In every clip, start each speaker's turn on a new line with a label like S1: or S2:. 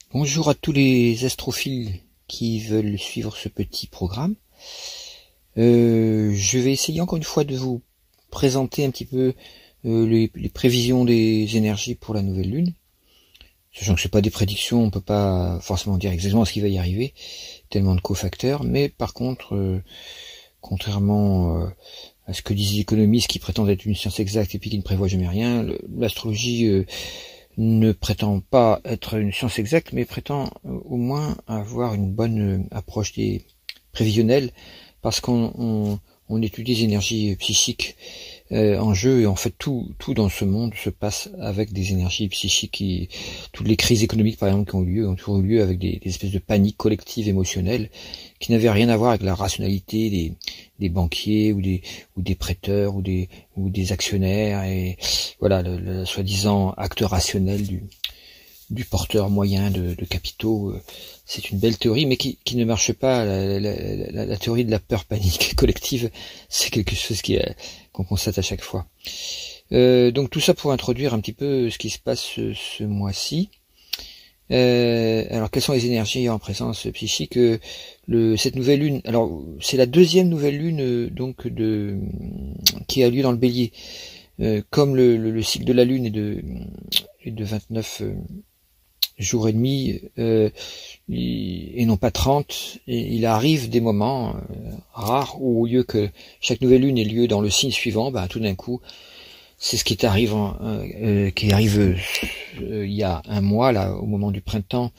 S1: Bonjour à tous les astrophiles qui veulent suivre ce petit programme. Je vais essayer encore une fois de vous présenter un petit peu les prévisions des énergies pour la nouvelle lune. Sachant que c'est pas des prédictions, on peut pas forcément dire exactement ce qui va y arriver, tellement de cofacteurs, mais par contre, contrairement à ce que disent les économistes qui prétendent être une science exacte et puis qui ne prévoient jamais rien, l'astrologie ne prétend pas être une science exacte, mais prétend au moins avoir une bonne approche des prévisionnelle, parce qu'on étudie les énergies psychiques en jeu, et en fait tout dans ce monde se passe avec des énergies psychiques. Toutes les crises économiques par exemple qui ont toujours eu lieu avec des espèces de panique collective émotionnelle qui n'avaient rien à voir avec la rationalité des banquiers ou des prêteurs ou des actionnaires, et voilà le soi-disant acte rationnel du porteur moyen de capitaux. C'est une belle théorie, mais qui ne marche pas. La théorie de la peur panique collective, c'est quelque chose qu'on constate à chaque fois. Donc tout ça pour introduire un petit peu ce qui se passe ce mois-ci. Alors quelles sont les énergies en présence psychique? Cette nouvelle lune, alors c'est la deuxième nouvelle lune qui a lieu dans le Bélier. Comme le cycle de la lune est de 29 jours et demi, et non pas 30, et il arrive des moments rares où, au lieu que chaque nouvelle lune ait lieu dans le signe suivant, tout d'un coup, c'est ce qui arrive il y a un mois, là, au moment du printemps.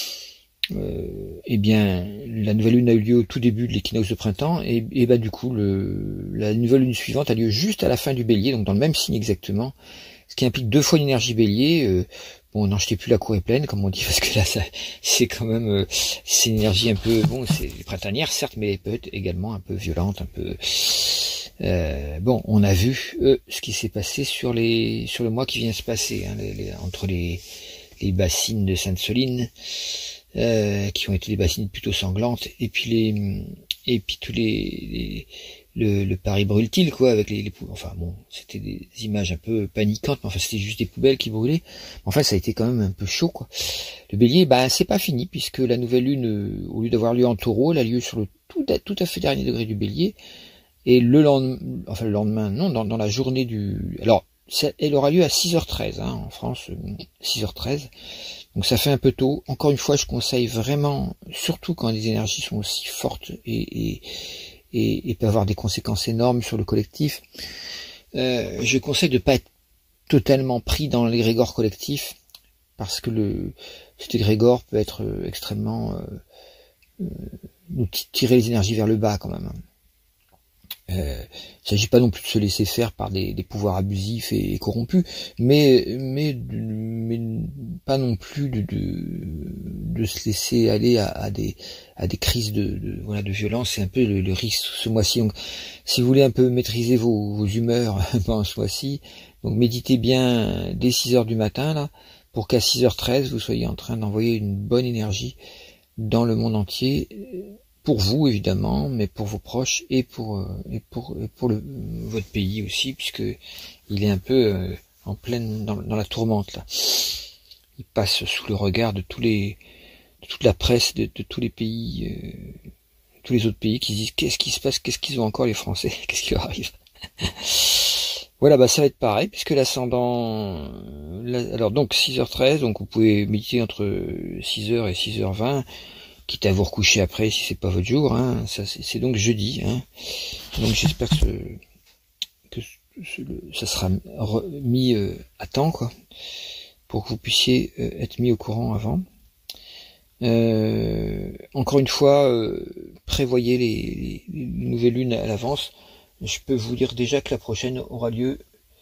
S1: Eh bien, la nouvelle lune a eu lieu au tout début de l'équinoxe de printemps, et du coup, la nouvelle lune suivante a lieu juste à la fin du Bélier, donc dans le même signe exactement, ce qui implique 2 fois l'énergie Bélier. Bon, n'en jetez plus, la cour est pleine, comme on dit, parce que là, c'est quand même, c'est une énergie un peu, bon, c'est printanière, certes, mais peut être également un peu violente, un peu, bon, on a vu, ce qui s'est passé sur le mois qui vient de se passer, hein, entre les bassines de Sainte-Soline, qui ont été des bassines plutôt sanglantes, et puis tous le Paris brûle-t-il, quoi, avec les poubelles. Enfin bon, c'était des images un peu paniquantes, mais enfin c'était juste des poubelles qui brûlaient. Enfin, ça a été quand même un peu chaud, quoi. Le Bélier, c'est pas fini, puisque la nouvelle lune, au lieu d'avoir lieu en Taureau, elle a lieu sur le tout à fait dernier degré du Bélier, et le lendemain, non, dans la journée alors, elle aura lieu à 6h13, hein, en France, 6h13. Donc ça fait un peu tôt. Encore une fois, je conseille vraiment, surtout quand les énergies sont aussi fortes et peut avoir des conséquences énormes sur le collectif, je conseille de pas être totalement pris dans l'égrégore collectif, parce que cet égrégore peut être extrêmement nous tirer les énergies vers le bas quand même. Il ne s'agit pas non plus de se laisser faire par des pouvoirs abusifs et corrompus, mais pas non plus de se laisser aller à des crises de violence. C'est un peu le risque ce mois-ci. Donc, si vous voulez un peu maîtriser vos humeurs pendant ce mois-ci, donc méditez bien dès 6h du matin, là, pour qu'à 6h13 vous soyez en train d'envoyer une bonne énergie dans le monde entier, pour vous évidemment, mais pour vos proches et pour votre pays aussi, puisque il est un peu en pleine dans la tourmente là. Il passe sous le regard de toute la presse de tous les pays, tous les autres pays qui se disent qu'est-ce qui se passe, qu'est-ce qu'ils ont encore les Français, qu'est-ce qui leur arrive. Voilà, ça va être pareil, puisque l'ascendant, alors donc 6h13, donc vous pouvez méditer entre 6h et 6h20, quitte à vous recoucher après si c'est pas votre jour, hein. Ça c'est donc jeudi, hein. Donc j'espère que ça sera mis à temps, quoi, pour que vous puissiez être mis au courant avant. Encore une fois, prévoyez les nouvelles lunes à l'avance. Je peux vous dire déjà que la prochaine aura lieu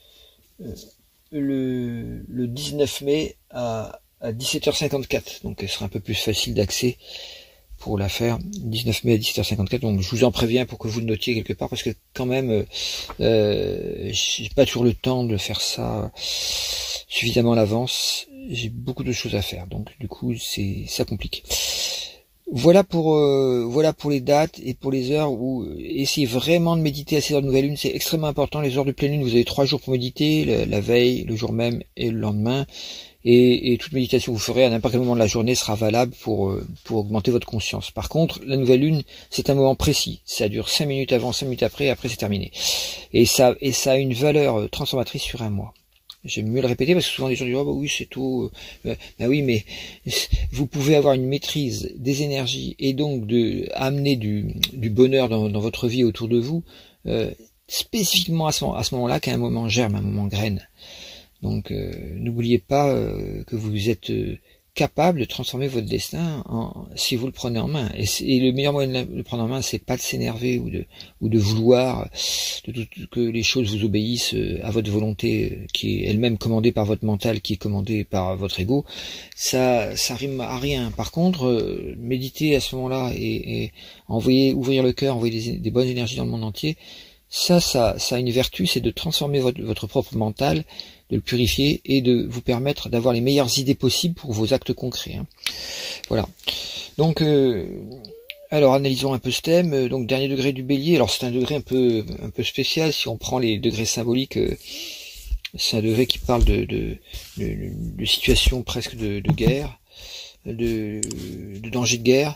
S1: le 19 mai à 17h54, donc elle sera un peu plus facile d'accès pour la faire. 19 mai à 17h54, donc je vous en préviens pour que vous le notiez quelque part, parce que quand même j'ai pas toujours le temps de faire ça suffisamment à l'avance, j'ai beaucoup de choses à faire, donc du coup ça complique. Voilà pour les dates et pour les heures où essayez vraiment de méditer à ces heures de nouvelle lune, c'est extrêmement important. Les heures de pleine lune, vous avez 3 jours pour méditer, la veille, le jour même et le lendemain. et toute méditation que vous ferez à n'importe quel moment de la journée sera valable pour augmenter votre conscience. Par contre, la nouvelle lune, c'est un moment précis. Ça dure 5 minutes avant, 5 minutes après c'est terminé. Et ça a une valeur transformatrice sur un mois. J'aime mieux le répéter parce que souvent les gens disent oh bah oui c'est tôt, bah oui mais vous pouvez avoir une maîtrise des énergies et donc amener du bonheur dans votre vie autour de vous spécifiquement à ce moment-là qu'à un moment germe, un moment graine. Donc n'oubliez pas que vous êtes capable de transformer votre destin si vous le prenez en main. Et le meilleur moyen de le prendre en main, c'est pas de s'énerver ou de vouloir que les choses vous obéissent à votre volonté qui est elle-même commandée par votre mental, qui est commandée par votre ego. Ça rime à rien. Par contre, méditer à ce moment-là et ouvrir le cœur, envoyer des bonnes énergies dans le monde entier, ça a une vertu, c'est de transformer votre propre mental, de le purifier et de vous permettre d'avoir les meilleures idées possibles pour vos actes concrets. Voilà. Donc, alors analysons un peu ce thème. Donc, dernier degré du Bélier. Alors, c'est un degré un peu spécial. Si on prend les degrés symboliques, c'est un degré qui parle de situation presque de guerre, de danger de guerre.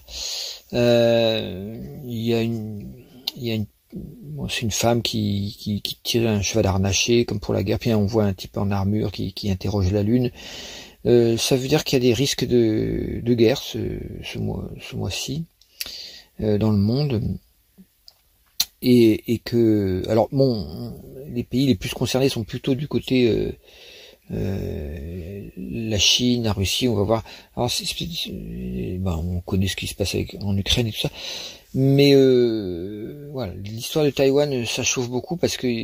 S1: C'est une femme qui tire un cheval harnaché comme pour la guerre, puis on voit un type en armure qui interroge la lune. Ça veut dire qu'il y a des risques de guerre ce mois-ci dans le monde, et que alors bon, les pays les plus concernés sont plutôt du côté la Chine, la Russie, on va voir. Alors on connaît ce qui se passe en Ukraine et tout ça. Mais voilà, l'histoire de Taïwan, ça chauffe beaucoup parce que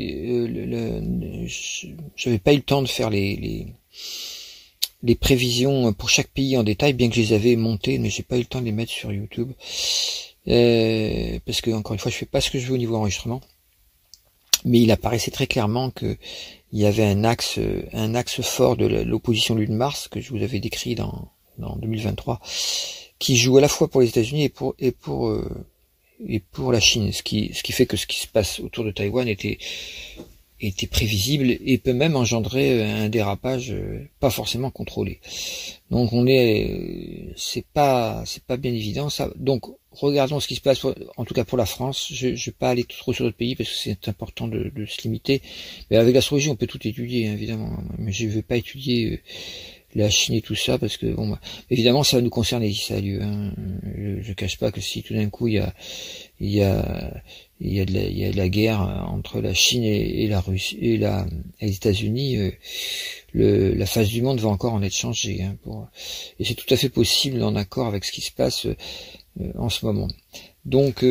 S1: j'avais pas eu le temps de faire les prévisions pour chaque pays en détail, bien que je les avais montées, mais j'ai pas eu le temps de les mettre sur YouTube parce que encore une fois, je fais pas ce que je veux au niveau enregistrement. Mais il apparaissait très clairement que il y avait un axe fort de l'opposition Lune-Mars que je vous avais décrit dans 2023, qui joue à la fois pour les États-Unis et pour la Chine, ce qui fait que ce qui se passe autour de Taïwan était prévisible et peut même engendrer un dérapage pas forcément contrôlé. Donc c'est pas bien évident ça. Donc regardons ce qui se passe en tout cas pour la France. Je vais pas aller trop sur d'autres pays parce que c'est important de se limiter. Mais avec l'astrologie on peut tout étudier évidemment, mais je vais pas étudier la Chine et tout ça parce que bon évidemment ça va nous concerner si ça a lieu. Je cache pas que si tout d'un coup il y a de la guerre entre la Chine et la Russie et les États-Unis, la face du monde va encore en être changée. Et c'est tout à fait possible en accord avec ce qui se passe en ce moment. Donc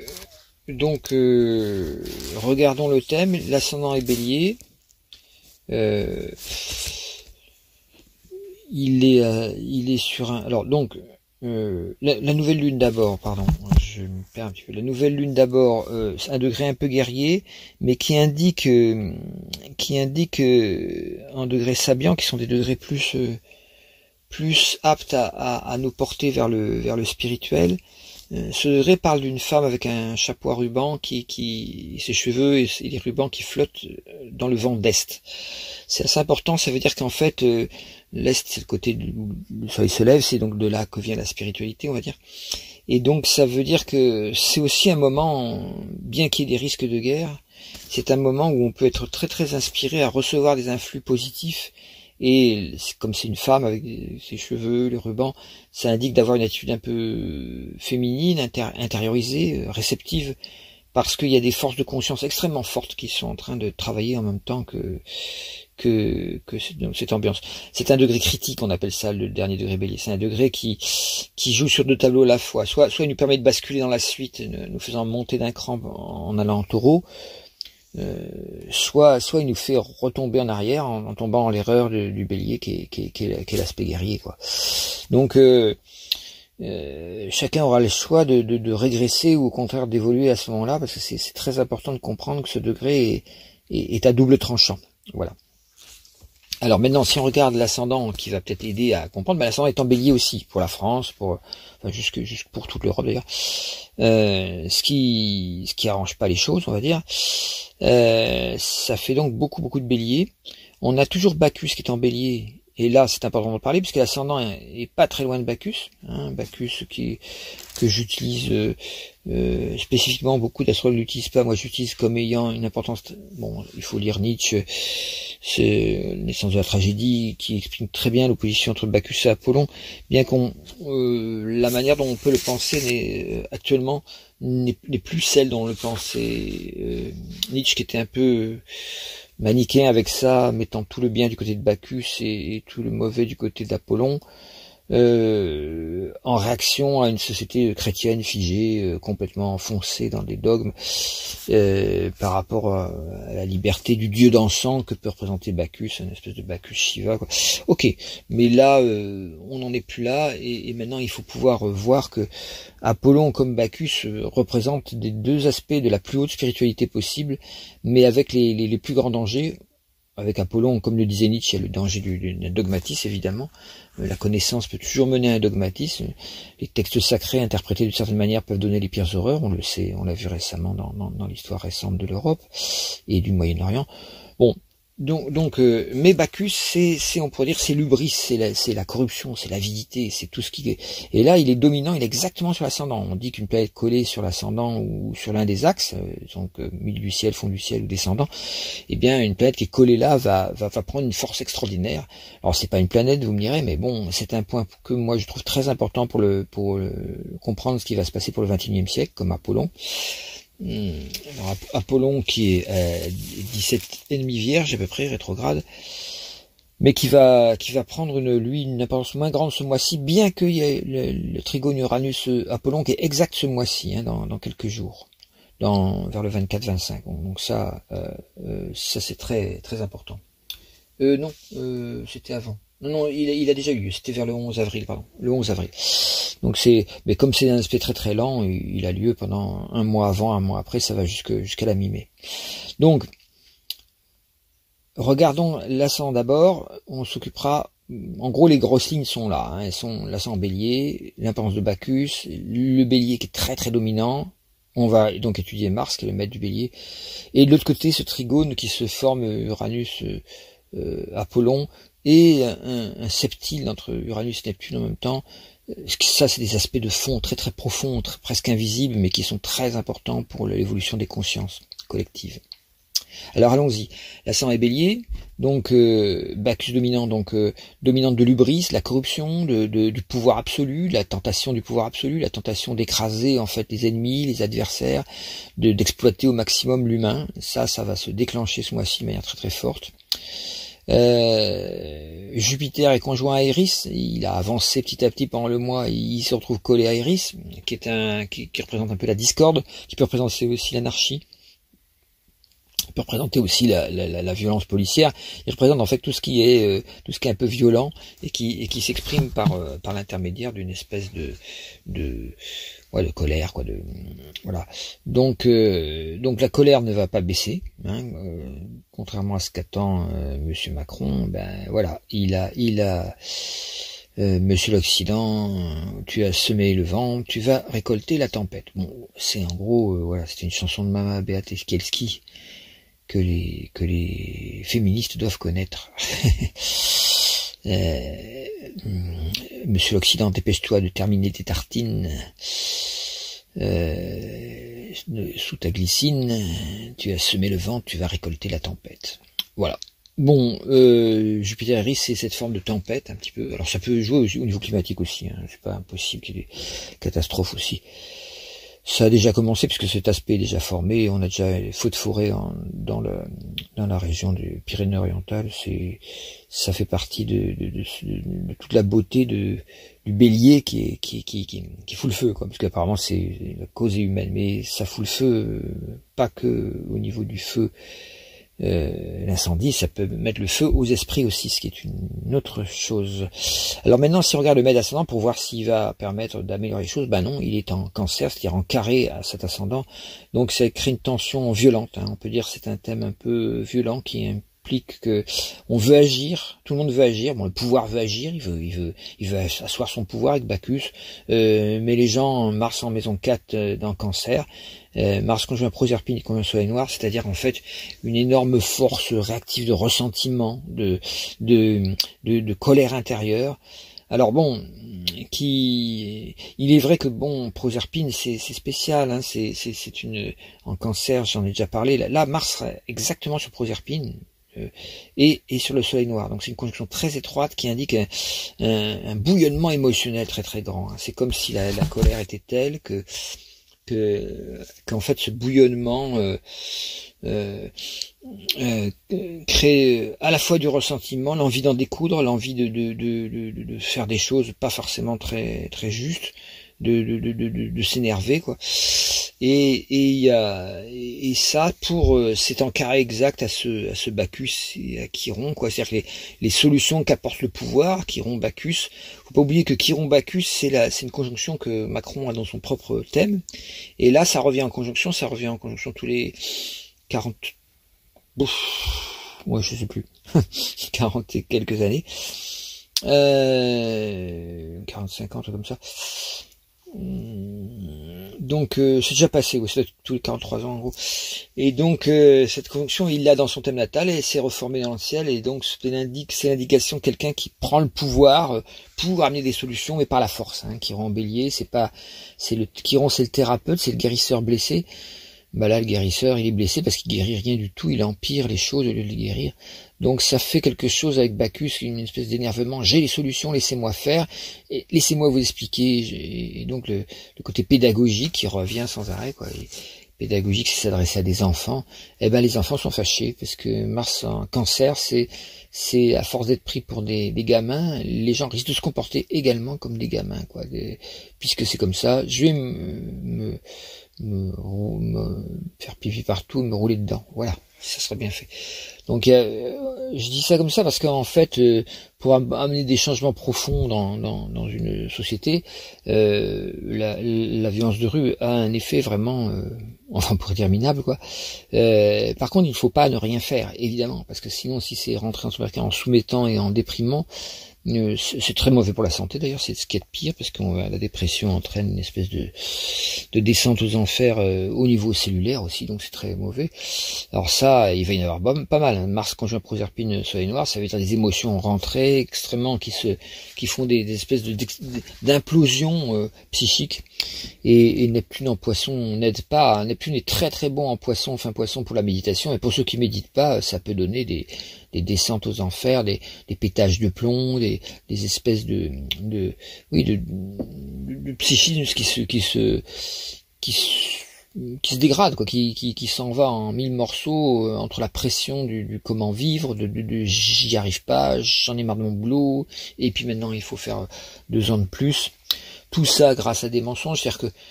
S1: regardons le thème. L'ascendant est Bélier. Il est sur un. Alors donc la nouvelle lune d'abord, pardon, je me perds un petit peu. La nouvelle lune d'abord, un degré un peu guerrier, mais qui indique un degré sabian, qui sont des degrés plus aptes à nous porter vers le spirituel. Ce degré parle d'une femme avec un chapeau à ruban qui ses cheveux et les rubans qui flottent dans le vent d'est. C'est assez important, ça veut dire qu'en fait l'est c'est le côté où le soleil se lève, c'est donc de là que vient la spiritualité, on va dire. Et donc ça veut dire que c'est aussi un moment, bien qu'il y ait des risques de guerre, c'est un moment où on peut être très très inspiré à recevoir des influx positifs. Et comme c'est une femme avec ses cheveux, les rubans, ça indique d'avoir une attitude un peu féminine, intériorisée, réceptive, parce qu'il y a des forces de conscience extrêmement fortes qui sont en train de travailler en même temps que cette ambiance. C'est un degré critique, on appelle ça le dernier degré Bélier. C'est un degré qui joue sur deux tableaux à la fois. Soit il nous permet de basculer dans la suite, nous faisant monter d'un cran en allant en taureau, soit il nous fait retomber en arrière en tombant dans l'erreur du Bélier qui est l'aspect guerrier, quoi. Donc chacun aura le choix de régresser ou au contraire d'évoluer à ce moment-là, parce que c'est très important de comprendre que ce degré est à double tranchant. Voilà. Alors maintenant, si on regarde l'ascendant, qui va peut-être aider à comprendre, l'ascendant est en Bélier aussi pour la France, jusque pour toute l'Europe d'ailleurs. Ce qui arrange pas les choses, on va dire. Ça fait donc beaucoup de Bélier. On a toujours Bacchus qui est en Bélier et là c'est important d'en parler, puisque l'ascendant est pas très loin de Bacchus, hein, Bacchus que j'utilise spécifiquement, beaucoup d'astrologues l'utilisent pas, moi j'utilise comme ayant une importance, bon, il faut lire Nietzsche, c'est Naissance de la tragédie, qui exprime très bien l'opposition entre Bacchus et Apollon, bien qu'on la manière dont on peut le penser actuellement n'est plus celle dont on le pensait Nietzsche, qui était un peu manichéen avec ça, mettant tout le bien du côté de Bacchus et tout le mauvais du côté d'Apollon, en réaction à une société chrétienne figée, complètement enfoncée dans des dogmes, par rapport à la liberté du dieu dansant que peut représenter Bacchus, une espèce de Bacchus Shiva, quoi. Ok, mais là, on n'en est plus là, et maintenant il faut pouvoir voir que Apollon comme Bacchus représentent des deux aspects de la plus haute spiritualité possible, mais avec les plus grands dangers. Avec Apollon, comme le disait Nietzsche, il y a le danger du dogmatisme, évidemment. La connaissance peut toujours mener à un dogmatisme. Les textes sacrés interprétés d'une certaine manière peuvent donner les pires horreurs. On le sait, on l'a vu récemment dans l'histoire récente de l'Europe et du Moyen-Orient. Bon, mais Bacchus, on pourrait dire, c'est l'hubris, c'est la corruption, c'est l'avidité, c'est tout ce qui est. Et là, il est dominant, il est exactement sur l'ascendant. On dit qu'une planète collée sur l'ascendant ou sur l'un des axes, donc milieu du ciel, fond du ciel ou descendant, eh bien, une planète qui est collée là va prendre une force extraordinaire. Alors, c'est pas une planète, vous me direz, mais bon, c'est un point que moi je trouve très important pour comprendre ce qui va se passer pour le XXIe siècle, comme Apollon. Alors, Apollon qui est 17 ennemis vierge à peu près, rétrograde, mais qui va prendre une importance moins grande ce mois-ci, bien qu'il y ait le trigone Uranus-Apollon qui est exact ce mois-ci, hein, dans quelques jours, vers le 24-25. Donc ça c'est très très important. Non, c'était avant. Non, il a déjà eu lieu, c'était vers le 11 avril, pardon. Le 11 avril. Donc mais comme c'est un aspect très très lent, il a lieu pendant un mois avant, un mois après, ça va jusqu'à la mi-mai. Donc, regardons l'ascendant d'abord, on s'occupera, en gros les grosses lignes sont là, hein, elles sont l'ascendant bélier, l'importance de Bacchus, le bélier qui est très très dominant, on va donc étudier Mars qui est le maître du bélier, et de l'autre côté ce trigone qui se forme Uranus, Apollon, et un septile entre Uranus et Neptune en même temps. Ça, c'est des aspects de fond très très profonds, presque invisibles, mais qui sont très importants pour l'évolution des consciences collectives. Alors allons-y. L'ascendant est bélier, donc Bacchus dominant, donc dominante de l'hubris, la corruption, du pouvoir absolu, la tentation du pouvoir absolu, la tentation d'écraser en fait les ennemis, les adversaires, d'exploiter au maximum l'humain. Ça va se déclencher ce mois-ci de manière très très forte. Jupiter est conjoint à Eris, il a avancé petit à petit pendant le mois, il se retrouve collé à Eris, qui représente un peu la discorde, qui peut représenter aussi l'anarchie, il peut représenter aussi la violence policière. Il représente en fait tout ce qui est un peu violent et qui s'exprime par l'intermédiaire d'une espèce de colère, quoi, voilà. Donc la colère ne va pas baisser, hein, contrairement à ce qu'attend Monsieur Macron. Ben voilà, il a Monsieur l'Occident, tu as semé le vent, tu vas récolter la tempête. Bon, c'est en gros, voilà, c'était une chanson de Mama Beate Kielski que les féministes doivent connaître. Monsieur l'Occident, dépêche-toi de terminer tes tartines sous ta glycine, tu as semé le vent, tu vas récolter la tempête. Voilà. Bon, Jupiter Eris, c'est cette forme de tempête un petit peu. Alors ça peut jouer au niveau climatique aussi, hein. C'est pas impossible qu'il y ait des catastrophes aussi. Ça a déjà commencé puisque cet aspect est déjà formé. On a déjà les feux de forêt dans la région du Pyrénées-Orientales. Ça fait partie de toute la beauté du bélier qui fout le feu, quoi. Parce qu'apparemment c'est la cause est humaine, mais ça fout le feu pas que au niveau du feu. L'incendie, ça peut mettre le feu aux esprits aussi, ce qui est une autre chose. Alors maintenant, si on regarde le maître ascendant pour voir s'il va permettre d'améliorer les choses, ben non, il est en cancer, c'est-à-dire en carré à cet ascendant, donc ça crée une tension violente, hein. On peut dire que c'est un thème un peu violent qui explique que on veut agir, tout le monde veut agir, bon, le pouvoir veut agir, il veut asseoir son pouvoir avec Bacchus, mais les gens, Mars en maison 4 dans Cancer, Mars conjoint Proserpine et conjoint Soleil Noir, c'est-à-dire en fait une énorme force réactive de ressentiment, de colère intérieure. Alors bon, il est vrai que bon, Proserpine c'est spécial, hein, c'est en Cancer, j'en ai déjà parlé. Là, Mars serait exactement sur Proserpine et sur le Soleil Noir. Donc c'est une conjonction très étroite qui indique un bouillonnement émotionnel très très grand. Hein. C'est comme si la colère était telle qu'en fait ce bouillonnement crée à la fois du ressentiment, l'envie d'en découdre, l'envie de faire des choses pas forcément très très justes, de s'énerver quoi. Et ça c'est en carré exact à ce Bacchus et à Chiron quoi. C'est-à-dire que les solutions qu'apporte le pouvoir, Chiron Bacchus. Faut pas oublier que Chiron Bacchus c'est une conjonction que Macron a dans son propre thème. Et là ça revient en conjonction tous les 40, ouais, je sais plus, 40 et quelques années, 45 ans, comme ça. Donc c'est déjà passé, ouais, c'est tous les 43 ans en gros. Et donc cette conjonction, il l'a dans son thème natal et s'est reformé dans le ciel. Et donc c'est l'indication de quelqu'un qui prend le pouvoir pour amener des solutions, mais par la force. Hein. Chiron en Bélier, Chiron, c'est le thérapeute, c'est le guérisseur blessé. Bah là, le guérisseur, il est blessé parce qu'il guérit rien du tout, il empire les choses au lieu de les guérir. Donc ça fait quelque chose avec Bacchus, une espèce d'énervement. J'ai les solutions, laissez-moi faire, et laissez-moi vous expliquer. Et donc le côté pédagogique qui revient sans arrêt, quoi. Et pédagogique, c'est s'adresser à des enfants. Eh ben les enfants sont fâchés parce que Mars en Cancer, c'est à force d'être pris pour des gamins, les gens risquent de se comporter également comme des gamins, quoi. Puisque c'est comme ça, je vais me faire pipi partout, me rouler dedans. Voilà, ça serait bien fait. Donc je dis ça comme ça parce qu'en fait, pour amener des changements profonds dans une société, la violence de rue a un effet vraiment, enfin pour dire minable quoi. Par contre, il ne faut pas ne rien faire, évidemment, parce que sinon, si c'est rentrer en en soumettant et en déprimant, c'est très mauvais pour la santé d'ailleurs, c'est ce qui est de pire parce que la dépression entraîne une espèce de descente aux enfers au niveau cellulaire aussi, donc c'est très mauvais. Alors ça, il va y en avoir pas mal. Hein. Mars conjoint Proserpine, Soleil Noir, ça veut dire des émotions rentrées extrêmement qui font des espèces d'implosions psychiques. Et Neptune en Poisson n'aide pas. Neptune est très très bon en Poisson, enfin Poisson pour la méditation, et pour ceux qui méditent pas, ça peut donner des descentes aux enfers, des pétages de plomb, des espèces de psychisme qui se dégrade, quoi, qui s'en va en 1000 morceaux entre la pression du comment vivre, j'y arrive pas, j'en ai marre de mon boulot, et puis maintenant il faut faire 2 ans de plus. Tout ça grâce à des mensonges, c'est-à-dire que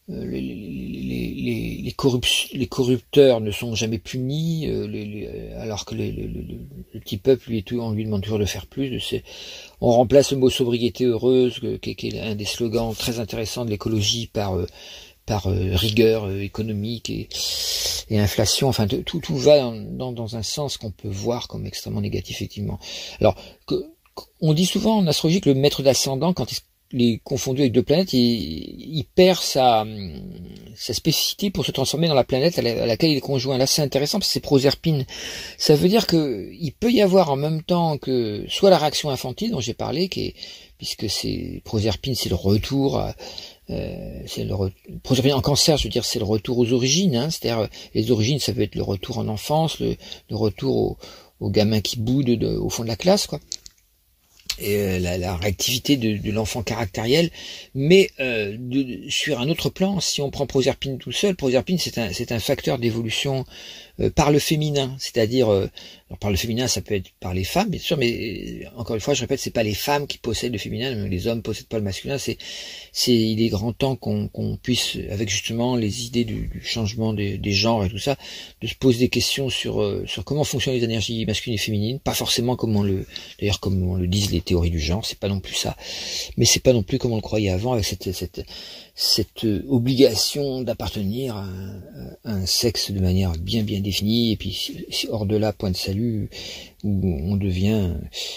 S1: les corrupteurs ne sont jamais punis, alors que le petit peuple, on lui demande toujours de faire plus. On remplace le mot sobriété heureuse, qui est un des slogans très intéressants de l'écologie, par rigueur économique et inflation. Enfin, tout va dans un sens qu'on peut voir comme extrêmement négatif, effectivement. Alors, on dit souvent en astrologie que le maître d'ascendant, quand il est confondu avec 2 planètes, il perd sa spécificité pour se transformer dans la planète à laquelle il est conjoint. Là, c'est intéressant parce que c'est Proserpine. Ça veut dire que il peut y avoir en même temps que soit la réaction infantile dont j'ai parlé, puisque c'est Proserpine, c'est le retour Proserpine en Cancer, je veux dire, c'est le retour aux origines, hein, c'est-à-dire les origines, ça peut être le retour en enfance, le retour au gamin qui boude au fond de la classe, quoi. Et la réactivité de l'enfant caractériel, mais sur un autre plan, si on prend Proserpine tout seul, Proserpine c'est un facteur d'évolution par le féminin, c'est-à-dire par le féminin, ça peut être par les femmes bien sûr, mais encore une fois je répète, c'est pas les femmes qui possèdent le féminin, les hommes possèdent pas le masculin. Il est grand temps qu'on puisse, avec justement les idées du changement des genres et tout ça, de se poser des questions sur comment fonctionnent les énergies masculines et féminines, pas forcément comme on le disent les théories du genre, c'est pas non plus ça, mais c'est pas non plus comme on le croyait avant, avec cette obligation d'appartenir à un sexe de manière bien définie, et puis hors de là, point de salut, absolue, où on devient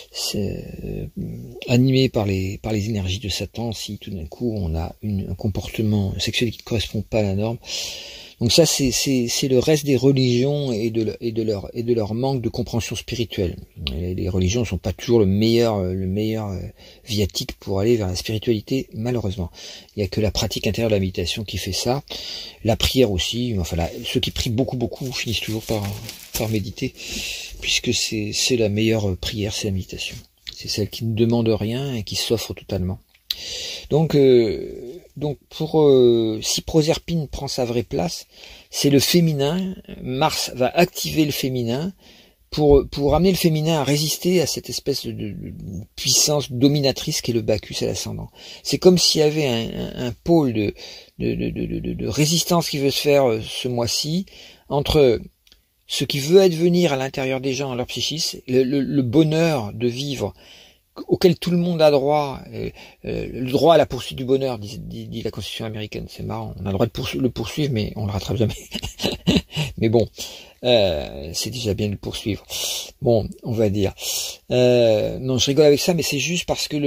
S1: animé par les énergies de Satan si tout d'un coup on a un comportement sexuel qui ne correspond pas à la norme. Donc ça, c'est le reste des religions et de leur manque de compréhension spirituelle. Les religions ne sont pas toujours le meilleur viatique pour aller vers la spiritualité, malheureusement. Il n'y a que la pratique intérieure de la méditation qui fait ça. La prière aussi. Enfin, ceux qui prient beaucoup finissent toujours par méditer, puisque c'est la meilleure prière, c'est la méditation. C'est celle qui ne demande rien et qui s'offre totalement. Donc si Proserpine prend sa vraie place, c'est le féminin. Mars va activer le féminin pour amener le féminin à résister à cette espèce de puissance dominatrice qu'est le Bacchus à l'ascendant. C'est comme s'il y avait un pôle de résistance qui veut se faire ce mois-ci entre ce qui veut advenir à l'intérieur des gens, dans leur psychisme, le bonheur de vivre auquel tout le monde a droit, le droit à la poursuite du bonheur, dit la Constitution américaine. C'est marrant, on a le droit de le poursuivre, mais on le rattrape jamais. Mais bon, c'est déjà bien de le poursuivre. Bon, on va dire. Non, je rigole avec ça, mais c'est juste parce que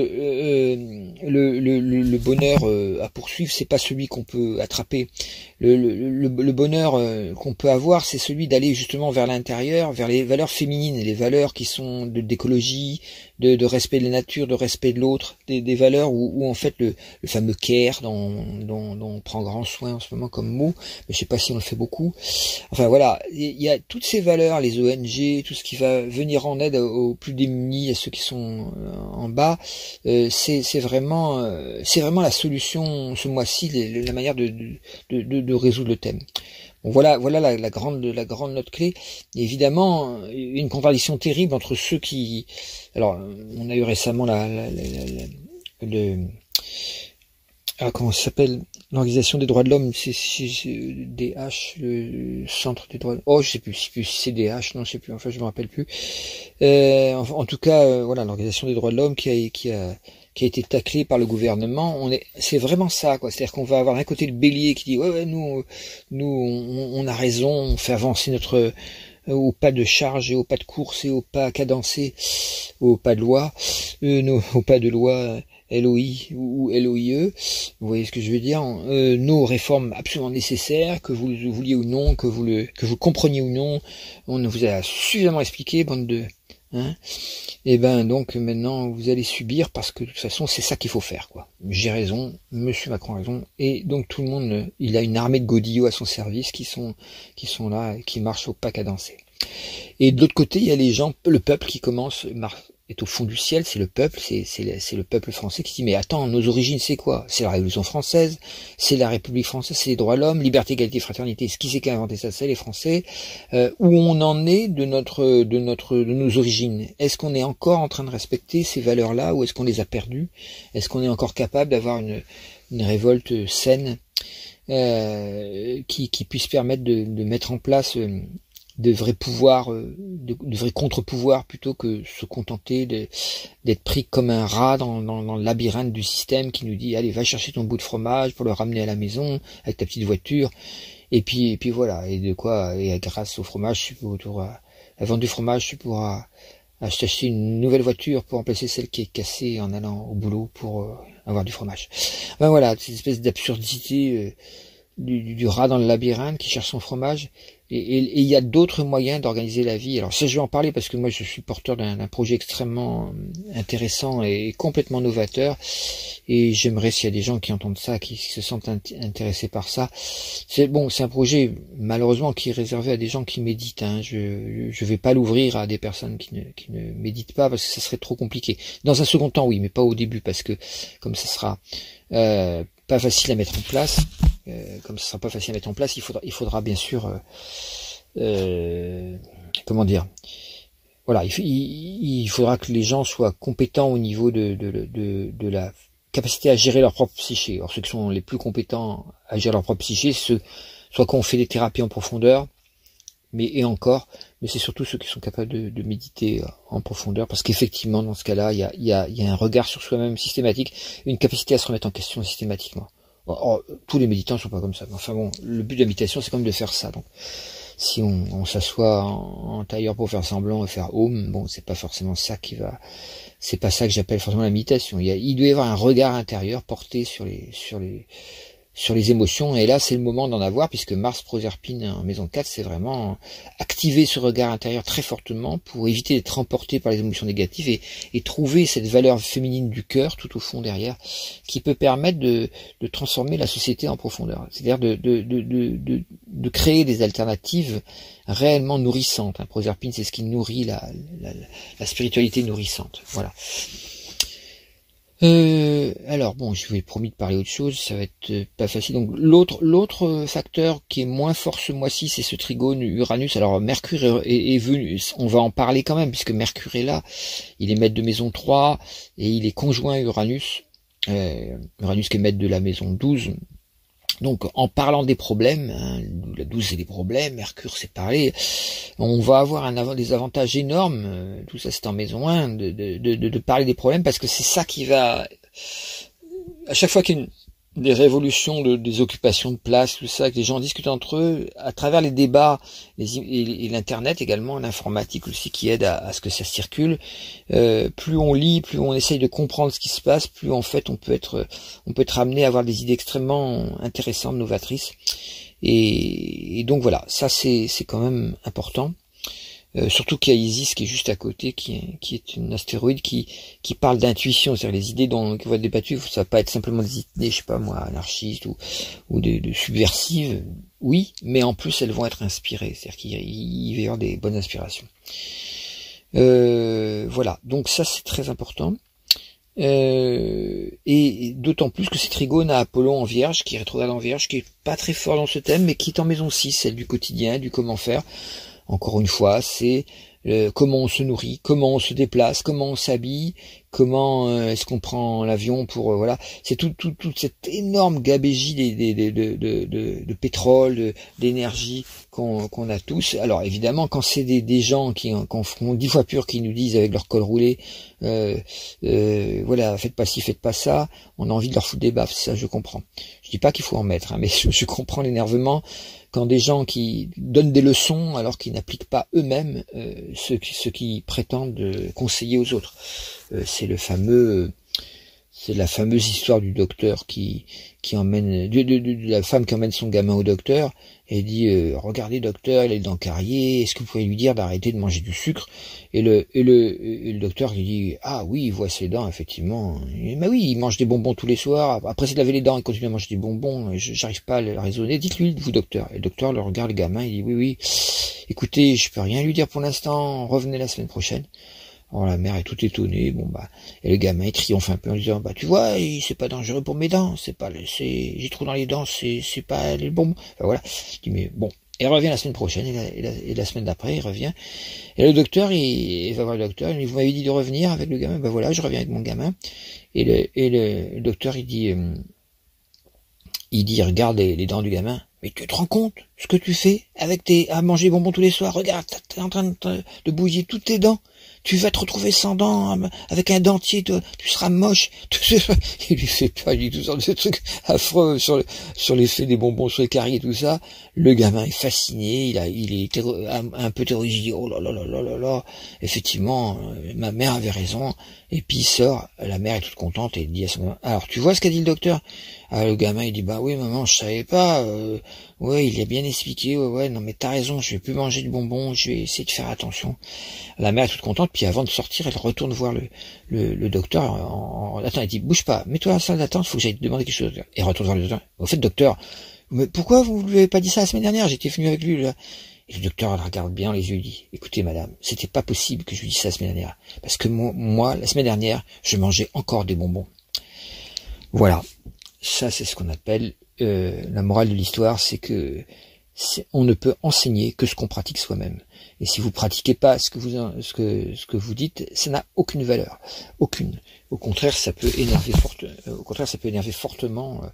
S1: le bonheur à poursuivre, c'est pas celui qu'on peut attraper. Le bonheur qu'on peut avoir, c'est celui d'aller justement vers l'intérieur, vers les valeurs féminines, les valeurs qui sont d'écologie, de respect de la nature, de respect de l'autre, des valeurs où en fait le fameux care dont on prend grand soin en ce moment comme mot, mais je sais pas si on le fait beaucoup. Enfin voilà, il y a toutes ces valeurs, les ONG, tout ce qui va venir en aide aux plus démunis, à ceux qui sont en bas, c'est vraiment la solution ce mois-ci, la manière de résoudre le thème. Bon, voilà la grande note clé. Et évidemment, une contradiction terrible entre ceux qui... Alors, on a eu récemment comment ça s'appelle, l'organisation des droits de l'homme, c'est DH, le centre des droits de l'homme. Oh, je sais plus si c'est DH, non, je sais plus, enfin, je me rappelle plus. En tout cas, voilà, l'organisation des droits de l'homme qui a été taclé par le gouvernement. C'est vraiment ça, quoi. C'est-à-dire qu'on va avoir d'un côté le bélier qui dit ouais, nous on a raison, on fait avancer notre au pas de charge et au pas de course et au pas cadencé, au pas de loi, au pas de loi LOI ou LOIE. Vous voyez ce que je veux dire? Nos réformes absolument nécessaires, que vous le vouliez ou non, que vous compreniez ou non, on vous a suffisamment expliqué, bande de et ben donc maintenant vous allez subir parce que de toute façon c'est ça qu'il faut faire, quoi. J'ai raison, Monsieur Macron a raison, et donc tout le monde, il a une armée de godillots à son service qui sont là et qui marchent au pas cadencé. Et de l'autre côté il y a les gens, le peuple qui est au fond du ciel, c'est le peuple, c'est le peuple français qui dit mais attends, nos origines c'est quoi? C'est la Révolution française, c'est la République française, c'est les droits de l'homme, liberté, égalité, fraternité. Ce qui c'est qui a inventé ça? C'est les Français. Où on en est de nos origines? Est-ce qu'on est encore en train de respecter ces valeurs-là ou est-ce qu'on les a perdues? Est-ce qu'on est encore capable d'avoir une révolte saine qui puisse permettre de mettre en place de vrais pouvoirs, de vrais contre-pouvoirs plutôt que se contenter d'être pris comme un rat dans le labyrinthe du système qui nous dit allez va chercher ton bout de fromage pour le ramener à la maison avec ta petite voiture et puis voilà, et grâce au fromage à la vente du fromage tu pourras acheter une nouvelle voiture pour remplacer celle qui est cassée en allant au boulot pour avoir du fromage. Ben voilà, cette espèce d'absurdité du rat dans le labyrinthe qui cherche son fromage. Et il y a d'autres moyens d'organiser la vie. Alors ça, je vais en parler parce que moi, je suis porteur d'un projet extrêmement intéressant et complètement novateur. Et j'aimerais, s'il y a des gens qui entendent ça, qui se sentent intéressés par ça. C'est un projet, malheureusement, qui est réservé à des gens qui méditent. Je vais pas l'ouvrir à des personnes qui ne méditent pas parce que ça serait trop compliqué. Dans un second temps, oui, mais pas au début parce que comme ça sera pas facile à mettre en place. Comme ce sera pas facile à mettre en place, il faudra bien sûr, comment dire, voilà, il faudra que les gens soient compétents au niveau de la capacité à gérer leur propre psyché. Alors ceux qui sont les plus compétents à gérer leur propre psyché, soit qu'on fait des thérapies en profondeur, mais c'est surtout ceux qui sont capables de méditer en profondeur, parce qu'effectivement dans ce cas-là, il y a un regard sur soi-même systématique, une capacité à se remettre en question systématiquement. Tous les méditants ne sont pas comme ça. Enfin bon, le but de la méditation, c'est quand même de faire ça. Donc, si on s'assoit en tailleur pour faire semblant et faire home, bon, c'est pas forcément ça c'est pas ça que j'appelle forcément la méditation. Il doit y avoir un regard intérieur porté sur les émotions, et là c'est le moment d'en avoir, puisque Mars Proserpine en maison 4, c'est vraiment activer ce regard intérieur très fortement pour éviter d'être emporté par les émotions négatives et trouver cette valeur féminine du cœur tout au fond derrière, qui peut permettre de transformer la société en profondeur, c'est-à-dire de créer des alternatives réellement nourrissantes. Proserpine, c'est ce qui nourrit la spiritualité nourrissante. Voilà. Alors bon, je vous ai promis de parler autre chose, ça va être pas facile. Donc l'autre facteur qui est moins fort ce mois-ci, c'est ce trigone Uranus. Alors Mercure est venu, on va en parler quand même, puisque Mercure est là, il est maître de maison 3, et il est conjoint à Uranus, Uranus qui est maître de la maison 12. Donc en parlant des problèmes, la 12 c'est des problèmes, Mercure c'est parler, on va avoir des avantages énormes, tout ça c'est en maison 1, de parler des problèmes, parce que c'est ça qui va, à chaque fois qu'il y a des révolutions des occupations de place, tout ça, que les gens discutent entre eux, à travers les débats, et l'internet également, l'informatique aussi qui aide à ce que ça circule, plus on lit, plus on essaye de comprendre ce qui se passe, plus en fait on peut être amené à avoir des idées extrêmement intéressantes, novatrices, et donc voilà, ça c'est quand même important. Surtout qu'il y a Isis qui est juste à côté, qui est une astéroïde qui parle d'intuition, c'est-à-dire les idées qui vont être débattues, ça va pas être simplement des idées, je sais pas moi, anarchistes ou de subversives, oui, mais en plus elles vont être inspirées, c'est-à-dire qu'il va y avoir des bonnes inspirations. Voilà, donc ça c'est très important. Et d'autant plus que c'est trigone à Apollon en Vierge, qui est rétrograde en Vierge, qui est pas très fort dans ce thème, mais qui est en maison 6, celle du quotidien, du comment faire. Encore une fois, c'est comment on se nourrit, comment on se déplace, comment on s'habille, comment est-ce qu'on prend l'avion pour voilà, c'est toute cette énorme gabégie de pétrole, d'énergie qu'on a tous. Alors évidemment, quand c'est des gens qui font 10 fois pur, qui nous disent avec leur col roulé, voilà, faites pas ci, faites pas ça, on a envie de leur foutre des baffes, ça je comprends. Je dis pas qu'il faut en mettre, mais je comprends l'énervement quand des gens qui donnent des leçons alors qu'ils n'appliquent pas eux-mêmes ce qui prétendent conseiller aux autres. C'est la fameuse histoire du docteur qui emmène de la femme qui emmène son gamin au docteur et dit regardez docteur, il a les dents carriées, est-ce que vous pouvez lui dire d'arrêter de manger du sucre? Et le docteur lui dit ah oui, il voit ses dents effectivement, mais oui, il mange des bonbons tous les soirs, après s'il de laver les dents il continue à manger des bonbons, j'arrive pas à le raisonner, dites-lui vous docteur. Et le docteur le regarde le gamin, il dit oui, écoutez, je peux rien lui dire pour l'instant, revenez la semaine prochaine. Alors la mère est toute étonnée, et le gamin il triomphe un peu en disant tu vois, c'est pas dangereux pour mes dents, j'ai trop dans les dents, c'est pas les bonbons. Enfin, voilà. Je dis mais bon, il revient la semaine prochaine et la semaine d'après il revient. Et le docteur il va voir le docteur, il dit vous m'avez dit de revenir avec le gamin, voilà, je reviens avec mon gamin. Et le docteur il dit regarde les dents du gamin. Mais tu te rends compte ce que tu fais à manger des bonbons tous les soirs? Regarde, t'es en train de bousiller toutes tes dents. Tu vas te retrouver sans dents, avec un dentier, tu seras moche. Il lui fait pas du tout sorte de trucs affreux sur l'effet des bonbons, sur les caries et tout ça. Le gamin est fasciné, il est un peu terrorisé, il dit oh là là là là là là. Effectivement, ma mère avait raison. Et puis il sort, la mère est toute contente et il dit à son gamin, alors tu vois ce qu'a dit le docteur? Le gamin il dit bah oui maman, je savais pas, ouais il a bien expliqué, ouais non mais t'as raison, je vais plus manger de bonbons, je vais essayer de faire attention. La mère est toute contente, puis avant de sortir elle retourne voir le docteur attends, elle dit bouge pas, mets-toi à la salle d'attente, faut que j'aille te demander quelque chose. Et retourne voir le docteur, au fait docteur, mais pourquoi vous lui avez pas dit ça la semaine dernière, j'étais venu avec lui là. Et le docteur elle regarde bien les yeux et dit écoutez madame, c'était pas possible que je lui dise ça la semaine dernière, parce que moi la semaine dernière je mangeais encore des bonbons. Voilà, ça c'est ce qu'on appelle la morale de l'histoire, c'est que on ne peut enseigner que ce qu'on pratique soi-même. Et si vous pratiquez pas ce que vous dites, ça n'a aucune valeur, aucune. Au contraire, ça peut énerver fortement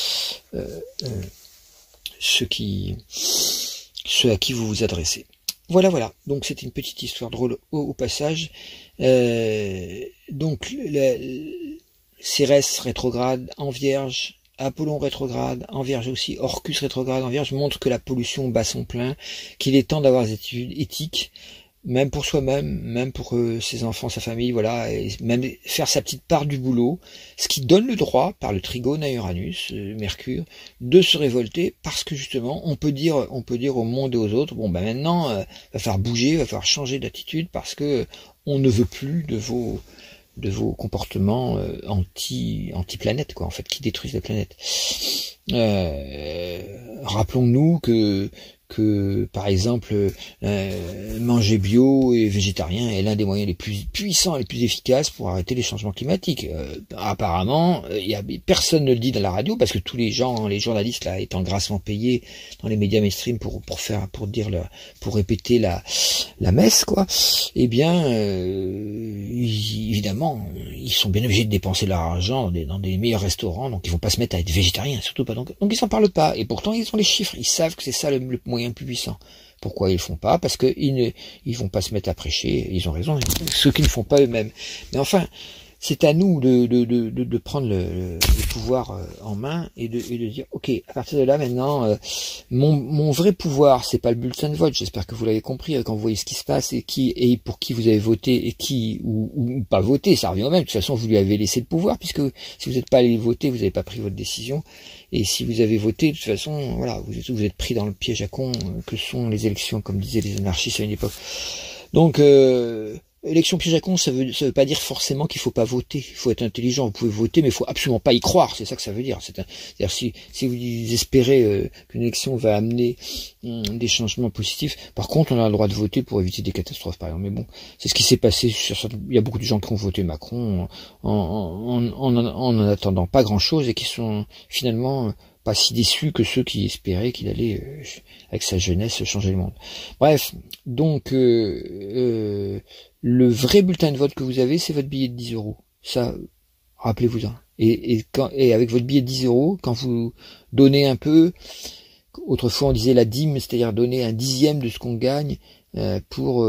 S1: ceux à qui vous vous adressez. Voilà. Donc c'était une petite histoire drôle au passage. Donc Cérès rétrograde en Vierge Apollon rétrograde en Vierge aussi, Orcus rétrograde en Vierge montre que la pollution bat son plein, qu'il est temps d'avoir des attitudes éthiques, même pour soi-même, même pour ses enfants, sa famille, voilà, et même faire sa petite part du boulot, ce qui donne le droit, par le trigone à Uranus, Mercure, de se révolter, parce que justement, on peut dire au monde et aux autres, bon ben maintenant, va falloir bouger, va falloir changer d'attitude, parce que on ne veut plus de vos comportements anti-planète, quoi, en fait, qui détruisent la planète. Rappelons-nous que par exemple manger bio et végétarien est l'un des moyens les plus puissants et les plus efficaces pour arrêter les changements climatiques. Apparemment, personne ne le dit dans la radio parce que tous les gens, les journalistes là, étant grassement payés dans les médias mainstream pour répéter la messe, quoi. Eh bien, évidemment, ils sont bien obligés de dépenser leur argent dans des meilleurs restaurants, donc ils vont pas se mettre à être végétariens, surtout pas. Donc ils s'en parlent pas. Et pourtant, ils ont les chiffres. Ils savent que c'est ça le moyen le plus puissant. Pourquoi ils le font pas? Parce que ils vont pas se mettre à prêcher. Ils ont raison. Ceux qui ne font pas eux-mêmes. Mais enfin, c'est à nous de prendre le pouvoir en main et de dire, ok, à partir de là maintenant, mon vrai pouvoir, c'est pas le bulletin de vote. J'espère que vous l'avez compris quand vous voyez ce qui se passe et pour qui vous avez voté et qui ou pas voté, ça revient au même. De toute façon, vous lui avez laissé le pouvoir puisque si vous n'êtes pas allé voter, vous n'avez pas pris votre décision. Et si vous avez voté, de toute façon, voilà, vous êtes pris dans le piège à con que sont les élections, comme disaient les anarchistes à une époque. Donc, élection piège à con, ça veut pas dire forcément qu'il faut pas voter. Il faut être intelligent. Vous pouvez voter, mais il faut absolument pas y croire. C'est ça que ça veut dire. C'est-à-dire si vous espérez qu'une élection va amener des changements positifs, par contre, on a le droit de voter pour éviter des catastrophes, par exemple. Mais bon, c'est ce qui s'est passé. Il y a beaucoup de gens qui ont voté Macron en attendant pas grand-chose et qui sont finalement pas si déçus que ceux qui espéraient qu'il allait, avec sa jeunesse, changer le monde. Bref, donc le vrai bulletin de vote que vous avez, c'est votre billet de 10 €. Ça, rappelez-vous-en. Et avec votre billet de 10 €, quand vous donnez un peu, autrefois on disait la dîme, c'est-à-dire donner un dixième de ce qu'on gagne pour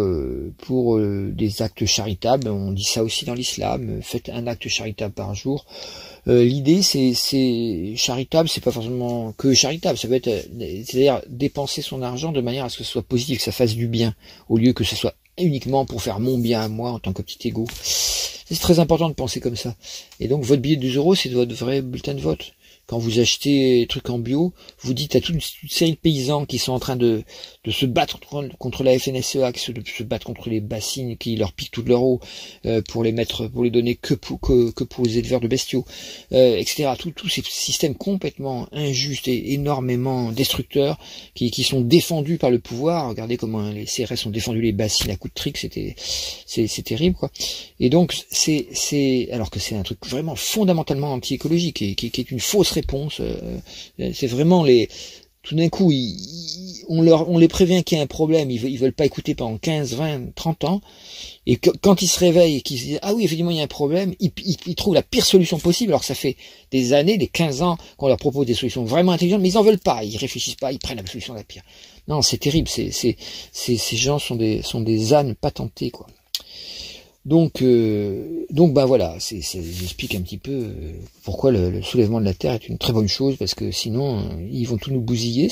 S1: des actes charitables. On dit ça aussi dans l'islam. Faites un acte charitable par jour. L'idée, c'est charitable, c'est pas forcément que charitable, ça peut être, c'est-à-dire dépenser son argent de manière à ce que ce soit positif, que ça fasse du bien, au lieu que ce soit uniquement pour faire mon bien à moi en tant que petit égo. C'est très important de penser comme ça. Et donc votre billet de 2 €, c'est votre vrai bulletin de vote. Quand vous achetez des trucs en bio, vous dites à toute une série de paysans qui sont en train de se battre contre la FNSEA, qui se battent contre les bassines qui leur piquent toute leur eau pour les donner que pour les éleveurs de bestiaux, etc. Tous ces systèmes complètement injustes et énormément destructeurs qui sont défendus par le pouvoir. Regardez comment les CRS ont défendu les bassines à coups de trick, c'est terrible, quoi. Et donc alors que c'est un truc vraiment fondamentalement anti-écologique et qui est une fausse réponse. C'est vraiment tout d'un coup, on les prévient qu'il y a un problème, ils veulent pas écouter pendant 15, 20, 30 ans, et quand ils se réveillent et qu'ils se disent, ah oui, effectivement, il y a un problème, ils trouvent la pire solution possible, alors que ça fait des années, des 15 ans qu'on leur propose des solutions vraiment intelligentes, mais ils en veulent pas, ils réfléchissent pas, ils prennent la solution la pire. Non, c'est terrible, ces gens sont des ânes patentés, quoi. Donc ben voilà, j'explique un petit peu pourquoi le soulèvement de la Terre est une très bonne chose, parce que sinon ils vont tout nous bousiller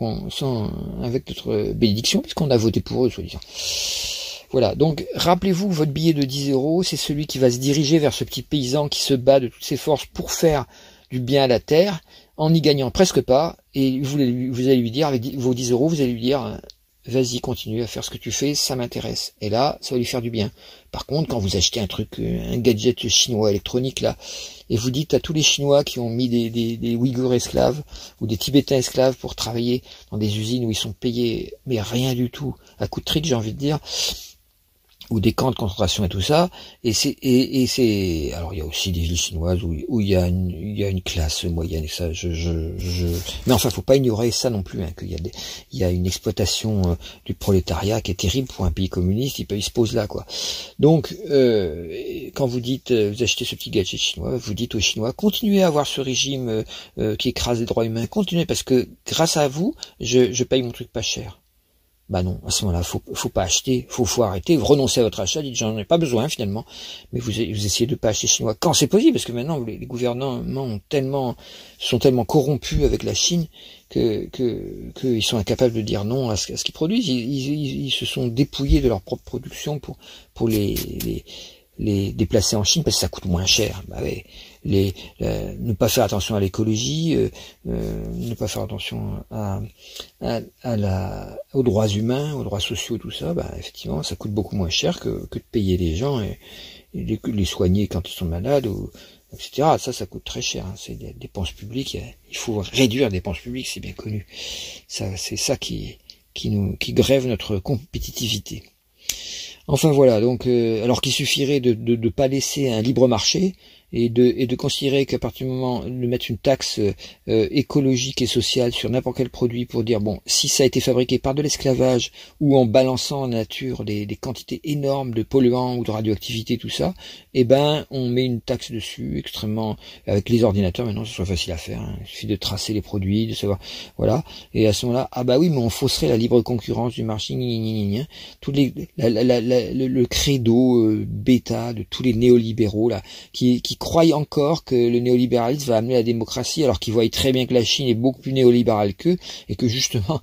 S1: avec notre bénédiction, puisqu'on a voté pour eux, soi-disant. Voilà, donc rappelez-vous, votre billet de 10 €, c'est celui qui va se diriger vers ce petit paysan qui se bat de toutes ses forces pour faire du bien à la Terre, en n'y gagnant presque pas, et vous allez lui dire, avec vos 10 €, vous allez lui dire, vas-y, continue à faire ce que tu fais, ça m'intéresse. Et là, ça va lui faire du bien. Par contre, quand vous achetez un gadget chinois électronique, là, et vous dites à tous les Chinois qui ont mis des Ouïghours esclaves, ou des Tibétains esclaves pour travailler dans des usines où ils sont payés, mais rien du tout, à coup de trick, j'ai envie de dire, ou des camps de concentration et tout ça, alors il y a aussi des villes chinoises où il y a une classe moyenne, et ça, mais enfin, faut pas ignorer ça non plus, hein, il y a une exploitation du prolétariat qui est terrible pour un pays communiste, il se pose là, quoi. Donc, quand vous dites, vous achetez ce petit gadget chinois, vous dites aux Chinois, continuez à avoir ce régime qui écrase les droits humains, continuez, parce que grâce à vous, je paye mon truc pas cher. Bah non, à ce moment-là, faut pas acheter, faut arrêter, vous renoncez à votre achat, dites j'en ai pas besoin finalement, mais vous essayez de pas acheter chinois quand c'est possible, parce que maintenant les gouvernements sont tellement corrompus avec la Chine que ils sont incapables de dire non à ce qu'ils produisent. Ils se sont dépouillés de leur propre production pour les déplacer en Chine parce que ça coûte moins cher. Bah ouais, ne pas faire attention à l'écologie, ne pas faire attention aux droits humains, aux droits sociaux, tout ça, bah effectivement, ça coûte beaucoup moins cher que de payer les gens et les soigner quand ils sont malades, etc. Ça coûte très cher. Hein. C'est des dépenses publiques. Il faut réduire les dépenses publiques, c'est bien connu. C'est ça qui grève notre compétitivité. Enfin voilà, donc alors qu'il suffirait de pas laisser un libre marché et de considérer qu'à partir du moment de mettre une taxe écologique et sociale sur n'importe quel produit pour dire bon, si ça a été fabriqué par de l'esclavage ou en balançant en nature des quantités énormes de polluants ou de radioactivité, tout ça, eh ben on met une taxe dessus extrêmement, avec les ordinateurs maintenant ce soit facile à faire, hein. Il suffit de tracer les produits, de savoir, voilà, et à ce moment-là, ah bah oui, mais on fausserait la libre concurrence du marché, tous le credo bêta de tous les néolibéraux là, qui croient encore que le néolibéralisme va amener la démocratie, alors qu'ils voient très bien que la Chine est beaucoup plus néolibérale qu'eux, et que justement,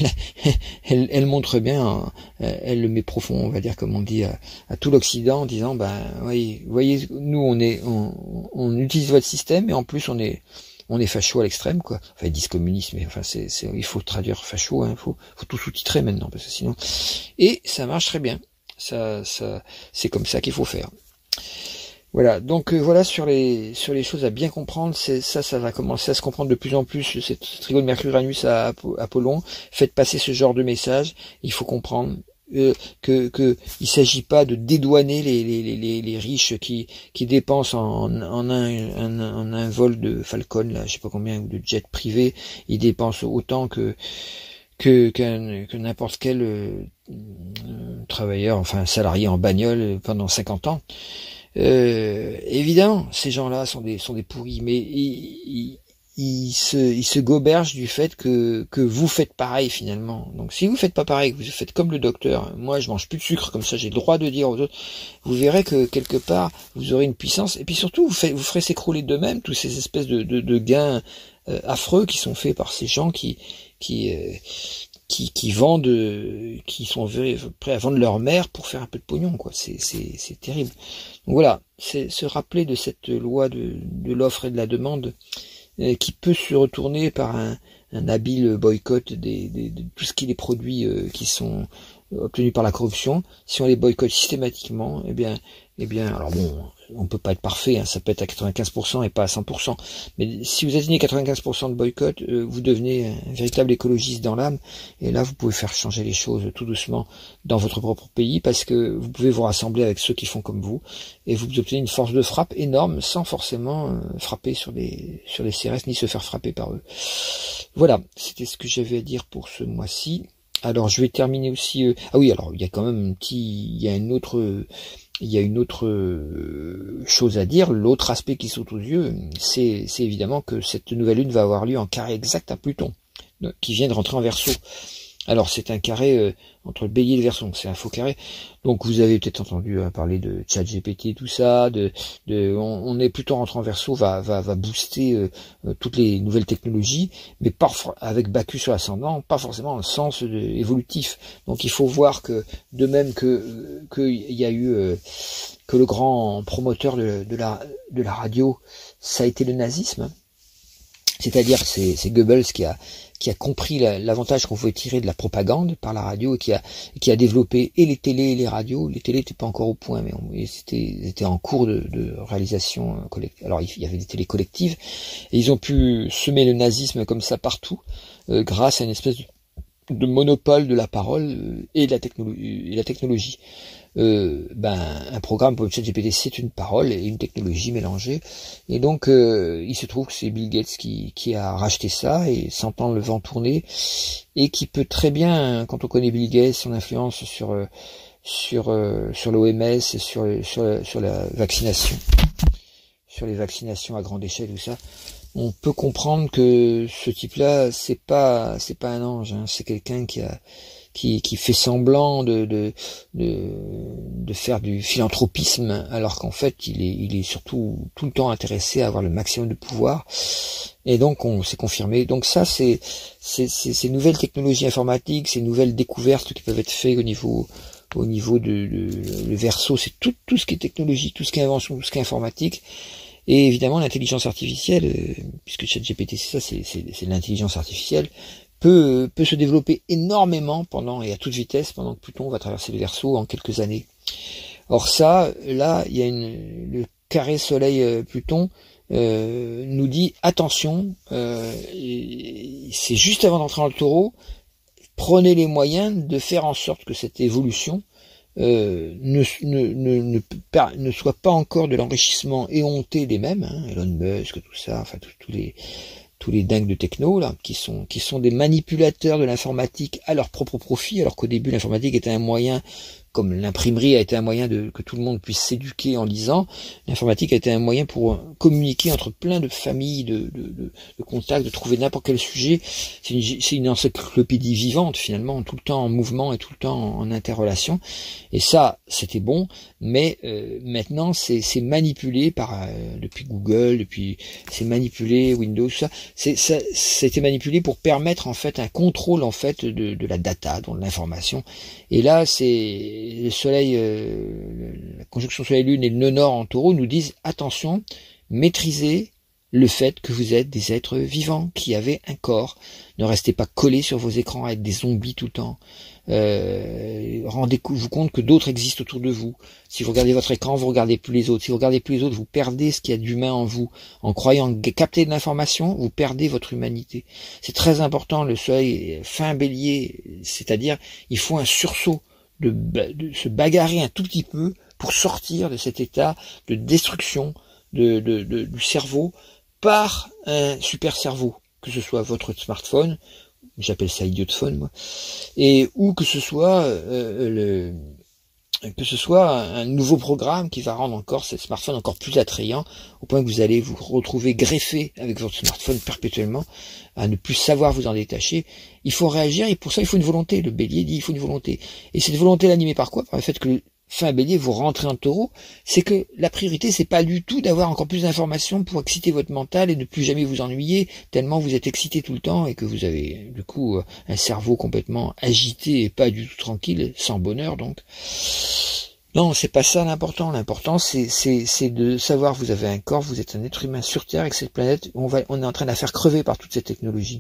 S1: elle montre bien, elle le met profond, on va dire, comme on dit, à tout l'Occident, en disant, ben, oui, vous voyez, nous, on utilise votre système, et en plus, on est facho à l'extrême, quoi. Enfin, ils disent communiste, mais enfin, il faut traduire facho, hein, faut tout sous-titrer maintenant, parce que sinon, et ça marche très bien. C'est comme ça qu'il faut faire. Voilà, donc voilà sur les choses à bien comprendre, ça va commencer à se comprendre de plus en plus, cette trigo de Mercure-Uranus à Apollon. Faites passer ce genre de message, il faut comprendre que il s'agit pas de dédouaner les riches qui dépensent en un vol de Falcon, là, je sais pas combien, ou de jet privé, ils dépensent autant que n'importe quel travailleur, enfin salarié en bagnole pendant 50 ans. Évidemment, ces gens-là sont des pourris, mais ils se gobergent du fait que vous faites pareil finalement. Donc si vous faites pas pareil, que vous faites comme le docteur, moi je mange plus de sucre, comme ça j'ai le droit de dire aux autres, vous verrez que quelque part vous aurez une puissance, et puis surtout vous ferez s'écrouler d'eux-mêmes tous ces espèces de gains affreux qui sont faits par ces gens qui vendent, qui sont prêts à vendre leur mère pour faire un peu de pognon, quoi. C'est terrible. Donc voilà, c'est se rappeler de cette loi de l'offre et de la demande qui peut se retourner par un habile boycott de tout ce qui est les produits qui sont obtenus par la corruption. Si on les boycotte systématiquement, eh bien, alors bon, on peut pas être parfait, hein, ça peut être à 95% et pas à 100%. Mais si vous atteignez 95% de boycott, vous devenez un véritable écologiste dans l'âme, et là vous pouvez faire changer les choses tout doucement dans votre propre pays, parce que vous pouvez vous rassembler avec ceux qui font comme vous, et vous obtenez une force de frappe énorme, sans forcément frapper sur les CRS, ni se faire frapper par eux. Voilà, c'était ce que j'avais à dire pour ce mois-ci. Alors je vais terminer aussi. Ah oui, alors il y a quand même il y a une autre chose à dire. L'autre aspect qui saute aux yeux, c'est évidemment que cette nouvelle lune va avoir lieu en carré exact à Pluton, qui vient de rentrer en Verseau. Alors c'est un carré entre le Bélier et le Verseau, c'est un faux carré. Donc vous avez peut-être entendu parler de ChatGPT et tout ça, on est plutôt rentré en Verseau, va booster toutes les nouvelles technologies, mais parfois avec Bacchus sur l'ascendant, pas forcément dans le sens évolutif. Donc il faut voir que de même que il y a eu que le grand promoteur de la radio, ça a été le nazisme. C'est-à-dire que c'est Goebbels qui a compris l'avantage qu'on pouvait tirer de la propagande par la radio, et qui a développé et les télés et les radios. Les télés n'étaient pas encore au point, mais c'était en cours de réalisation collective. Alors il y avait des télés collectives, et ils ont pu semer le nazisme comme ça partout, grâce à une espèce de monopole de la parole et de la technologie. Un programme comme ChatGPT, c'est une parole et une technologie mélangée, et donc il se trouve que c'est Bill Gates qui a racheté ça, et sentant le vent tourner, et qui peut très bien, quand on connaît Bill Gates, son influence sur l'OMS et sur la vaccination, sur les vaccinations à grande échelle, tout ça, on peut comprendre que ce type-là, c'est pas un ange, hein, c'est quelqu'un qui qui fait semblant de faire du philanthropisme, alors qu'en fait il est surtout tout le temps intéressé à avoir le maximum de pouvoir. Et donc on s'est confirmé. Donc ça, c'est ces nouvelles technologies informatiques, ces nouvelles découvertes qui peuvent être faites au niveau de le verso, c'est tout ce qui est technologie, tout ce qui est invention, tout ce qui est informatique. Et évidemment l'intelligence artificielle, puisque ChatGPT c'est ça, c'est l'intelligence artificielle, peut se développer énormément et à toute vitesse pendant que Pluton va traverser le Verseau en quelques années. Or ça, là, il y a le carré Soleil Pluton nous dit attention, c'est juste avant d'entrer dans le Taureau, prenez les moyens de faire en sorte que cette évolution ne soit pas encore de l'enrichissement éhonté des mêmes, hein, Elon Musk, tout ça, enfin tous les dingues de techno là, qui sont des manipulateurs de l'informatique à leur propre profit, alors qu'au début l'informatique était un moyen, comme l'imprimerie a été un moyen que tout le monde puisse s'éduquer en lisant, l'informatique a été un moyen pour communiquer entre plein de familles, de contacts, de trouver n'importe quel sujet. C'est une encyclopédie vivante finalement, tout le temps en mouvement et tout le temps en interrelation. Et ça, c'était bon, mais maintenant c'est manipulé depuis Google, c'est manipulé Windows, ça a été manipulé pour permettre en fait un contrôle en fait de la data, de l'information. Et là, c'est le Soleil, la conjonction Soleil-Lune et le nœud nord en Taureau nous disent attention, maîtrisez le fait que vous êtes des êtres vivants qui avaient un corps. Ne restez pas collés sur vos écrans à être des zombies tout le temps. Rendez-vous compte que d'autres existent autour de vous. Si vous regardez votre écran, vous regardez plus les autres. Si vous regardez plus les autres, vous perdez ce qu'il y a d'humain en vous. En croyant capter de l'information, vous perdez votre humanité. C'est très important, le Soleil fin Bélier, c'est-à-dire il faut un sursaut de se bagarrer un tout petit peu pour sortir de cet état de destruction du cerveau par un super cerveau, que ce soit votre smartphone, j'appelle ça idiotephone moi, ou que ce soit un nouveau programme qui va rendre encore ce smartphone encore plus attrayant, au point que vous allez vous retrouver greffé avec votre smartphone perpétuellement, à ne plus savoir vous en détacher. Il faut réagir, et pour ça il faut une volonté. Le Bélier dit il faut une volonté. Et cette volonté l'animer par quoi? Par le fait que fin Bélier, vous rentrez en Taureau, c'est que la priorité, c'est pas du tout d'avoir encore plus d'informations pour exciter votre mental et ne plus jamais vous ennuyer, tellement vous êtes excité tout le temps et que vous avez du coup un cerveau complètement agité et pas du tout tranquille, sans bonheur donc. Non, c'est pas ça l'important. L'important, c'est de savoir que vous avez un corps, vous êtes un être humain sur Terre, avec cette planète, on est en train de la faire crever par toutes ces technologies.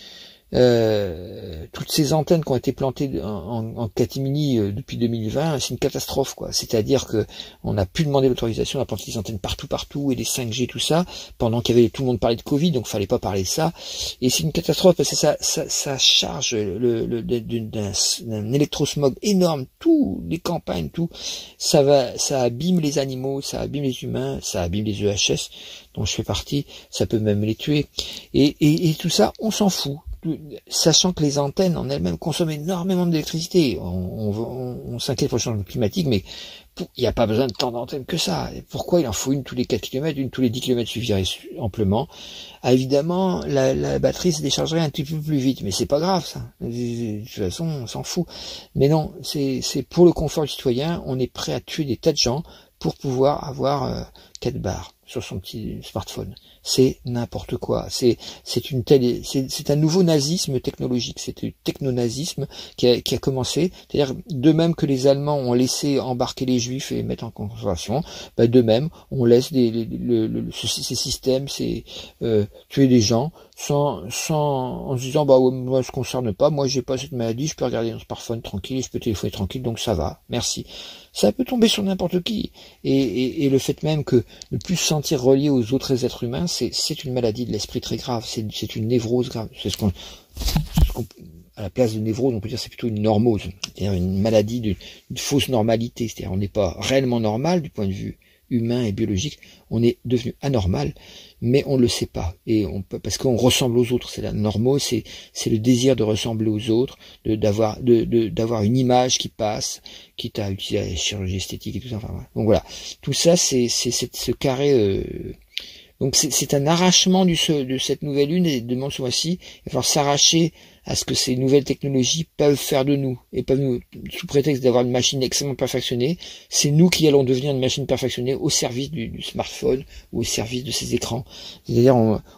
S1: Toutes ces antennes qui ont été plantées en catimini depuis 2020, c'est une catastrophe quoi. C'est-à-dire que on a pu demander l'autorisation, on a planté des antennes partout et des 5G tout ça, pendant qu'il y avait tout le monde parlait de Covid, donc fallait pas parler de ça. Et c'est une catastrophe parce que ça charge d'un électrosmog énorme, tout les campagnes, tout ça abîme les animaux, ça abîme les humains, ça abîme les EHS dont je fais partie, ça peut même les tuer. Et tout ça, on s'en fout. Sachant que les antennes en elles-mêmes consomment énormément d'électricité. On s'inquiète pour le changement climatique, mais il n'y a pas besoin de tant d'antennes que ça. Pourquoi il en faut une tous les 4 km, une tous les 10 km suffirait amplement. Évidemment, la batterie se déchargerait un petit peu plus vite, mais c'est pas grave ça. De toute façon, on s'en fout. Mais non, c'est pour le confort du citoyen, on est prêt à tuer des tas de gens pour pouvoir avoir 4 barres sur son petit smartphone. C'est n'importe quoi. C'est un nouveau nazisme technologique. C'est le technonazisme qui a commencé. C'est-à-dire, de même que les Allemands ont laissé embarquer les Juifs et mettre en concentration, de même, on laisse ces systèmes, tuer des gens en se disant moi je concerne pas, moi j'ai pas cette maladie, je peux regarder mon smartphone tranquille, je peux téléphoner tranquille, donc ça va, merci. Ça peut tomber sur n'importe qui. Et le fait même que ne plus se sentir relié aux autres êtres humains, c'est une maladie de l'esprit très grave, c'est une névrose grave. À la place de névrose, on peut dire c'est plutôt une normose, c'est-à-dire une maladie d'une fausse normalité, c'est-à-dire on n'est pas réellement normal du point de vue humain et biologique, on est devenu anormal, mais on ne le sait pas, parce qu'on ressemble aux autres. C'est la normose, c'est le désir de ressembler aux autres, d'avoir une image qui passe, quitte à utiliser la chirurgie esthétique et tout ça. Enfin, donc voilà, tout ça c'est ce carré Donc c'est un arrachement de cette nouvelle lune et de ce mois-ci. Il va falloir s'arracher à ce que ces nouvelles technologies peuvent faire de nous, et peuvent nous, sous prétexte d'avoir une machine extrêmement perfectionnée, c'est nous qui allons devenir une machine perfectionnée au service du smartphone ou au service de ces écrans. C'est-à-dire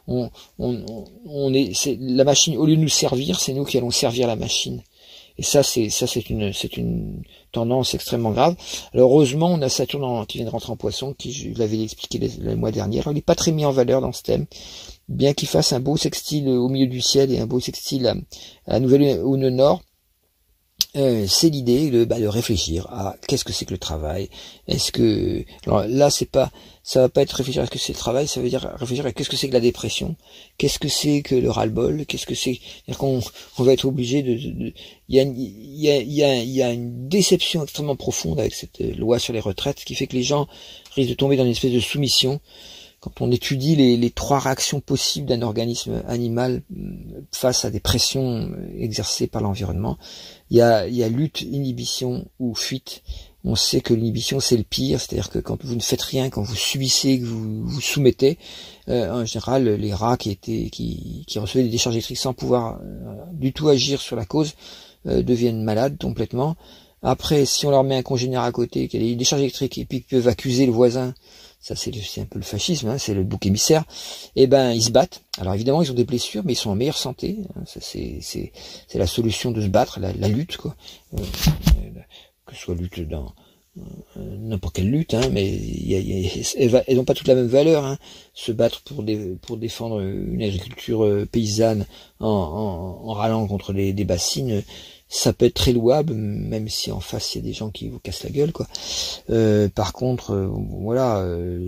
S1: c'est la machine, au lieu de nous servir, c'est nous qui allons servir la machine. Et ça c'est une tendance extrêmement grave. Alors heureusement, on a Saturne qui vient de rentrer en Poisson, qui, je l'avais expliqué le mois dernier. Alors il n'est pas très mis en valeur dans ce thème, bien qu'il fasse un beau sextile au milieu du ciel et un beau sextile à la nouvelle au nord. C'est l'idée de réfléchir à qu'est-ce que c'est que le travail. Est-ce que, alors là ça va pas être réfléchir à ce que c'est le travail, ça veut dire réfléchir à qu'est-ce que c'est que la dépression, qu'est-ce que c'est que le ras-le-bol, qu'est-ce que c'est, c'est-à-dire qu'on va être obligé il y a une déception extrêmement profonde avec cette loi sur les retraites, ce qui fait que les gens risquent de tomber dans une espèce de soumission. Quand on étudie les 3 réactions possibles d'un organisme animal face à des pressions exercées par l'environnement, il y a lutte, inhibition ou fuite. On sait que l'inhibition c'est le pire, c'est-à-dire que quand vous ne faites rien, quand vous subissez, que vous vous soumettez, en général les rats qui recevaient des décharges électriques sans pouvoir du tout agir sur la cause deviennent malades complètement. Après, si on leur met un congénère à côté, qui a des décharges électriques et puis qu'ils peuvent accuser le voisin, ça c'est un peu le fascisme, hein, c'est le bouc émissaire, et ben ils se battent. Alors évidemment ils ont des blessures, mais ils sont en meilleure santé. Ça, c'est la solution de se battre, la lutte, quoi. Que ce soit lutte dans n'importe quelle lutte, hein, mais elles n'ont pas toutes la même valeur. Hein. Se battre pour défendre une agriculture paysanne en râlant contre des bassines, ça peut être très louable, même si en face il y a des gens qui vous cassent la gueule, quoi. Par contre, voilà,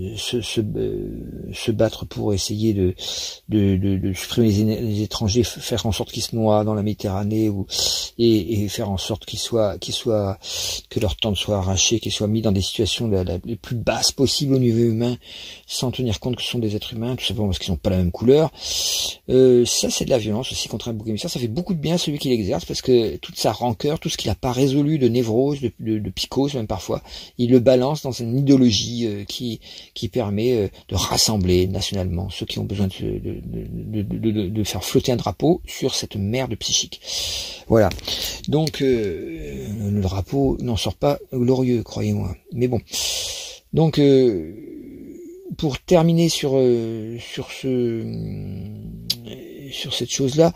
S1: se battre pour essayer de supprimer les étrangers, faire en sorte qu'ils se noient dans la Méditerranée, et faire en sorte que leur tente soit arrachée, qu'ils soient mis dans des situations les plus basses possibles au niveau humain, sans tenir compte que ce sont des êtres humains, tout simplement parce qu'ils n'ont pas la même couleur. Ça c'est de la violence aussi contre un bouc émissaire. Ça fait beaucoup de bien à celui qui l'exerce, parce que toute sa rancœur, tout ce qu'il n'a pas résolu de névrose, de psychose même parfois, il le balance dans une idéologie qui permet de rassembler nationalement ceux qui ont besoin de faire flotter un drapeau sur cette merde psychique. Voilà. Donc le drapeau n'en sort pas glorieux, croyez-moi. Mais bon. Donc pour terminer sur cette chose-là,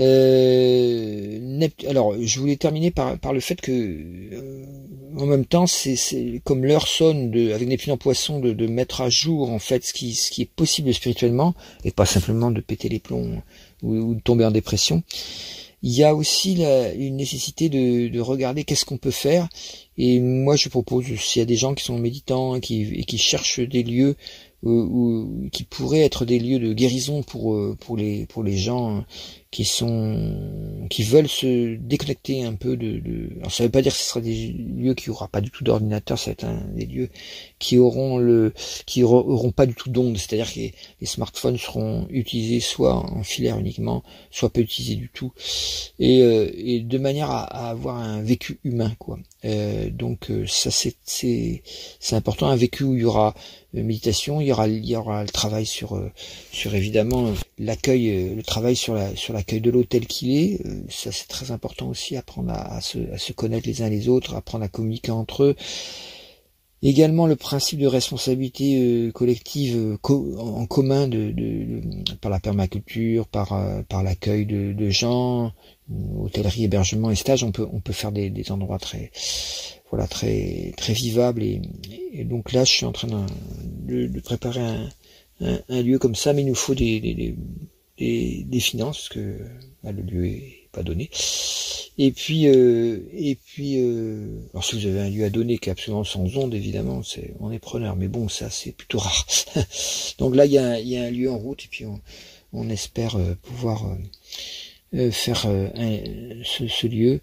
S1: alors je voulais terminer par le fait que en même temps, c'est comme l'heure sonne avec Neptune en Poisson de mettre à jour en fait ce qui est possible spirituellement, et pas simplement de péter les plombs ou de tomber en dépression. Il y a aussi une nécessité de regarder qu'est-ce qu'on peut faire. Et moi, je propose, s'il y a des gens qui sont méditants et qui cherchent des lieux qui pourraient être des lieux de guérison pour les gens qui veulent se déconnecter un peu alors ça veut pas dire que ce sera des lieux qui aura pas du tout d'ordinateur, ça va être des lieux qui auront pas du tout d'ondes, c'est-à-dire que les smartphones seront utilisés soit en filaire uniquement, soit pas utilisés du tout, et de manière à avoir un vécu humain, quoi. Donc ça c'est important, un vécu où il y aura méditation, il y aura le travail sur évidemment l'accueil, le travail sur l'accueil de l'autre tel qu'il est. Ça c'est très important aussi, apprendre à se connaître les uns les autres, apprendre à communiquer entre eux. Également le principe de responsabilité collective en commun par la permaculture, par l'accueil de gens, hôtellerie, hébergement et stage. On peut faire des endroits très très vivables, et donc là je suis en train de préparer un lieu comme ça, mais il nous faut des finances, parce que le lieu est pas donné. Et puis alors si vous avez un lieu à donner qui est absolument sans onde, évidemment on est preneur, mais bon, ça c'est plutôt rare. Donc là il y a un lieu en route, et puis on espère pouvoir faire ce lieu.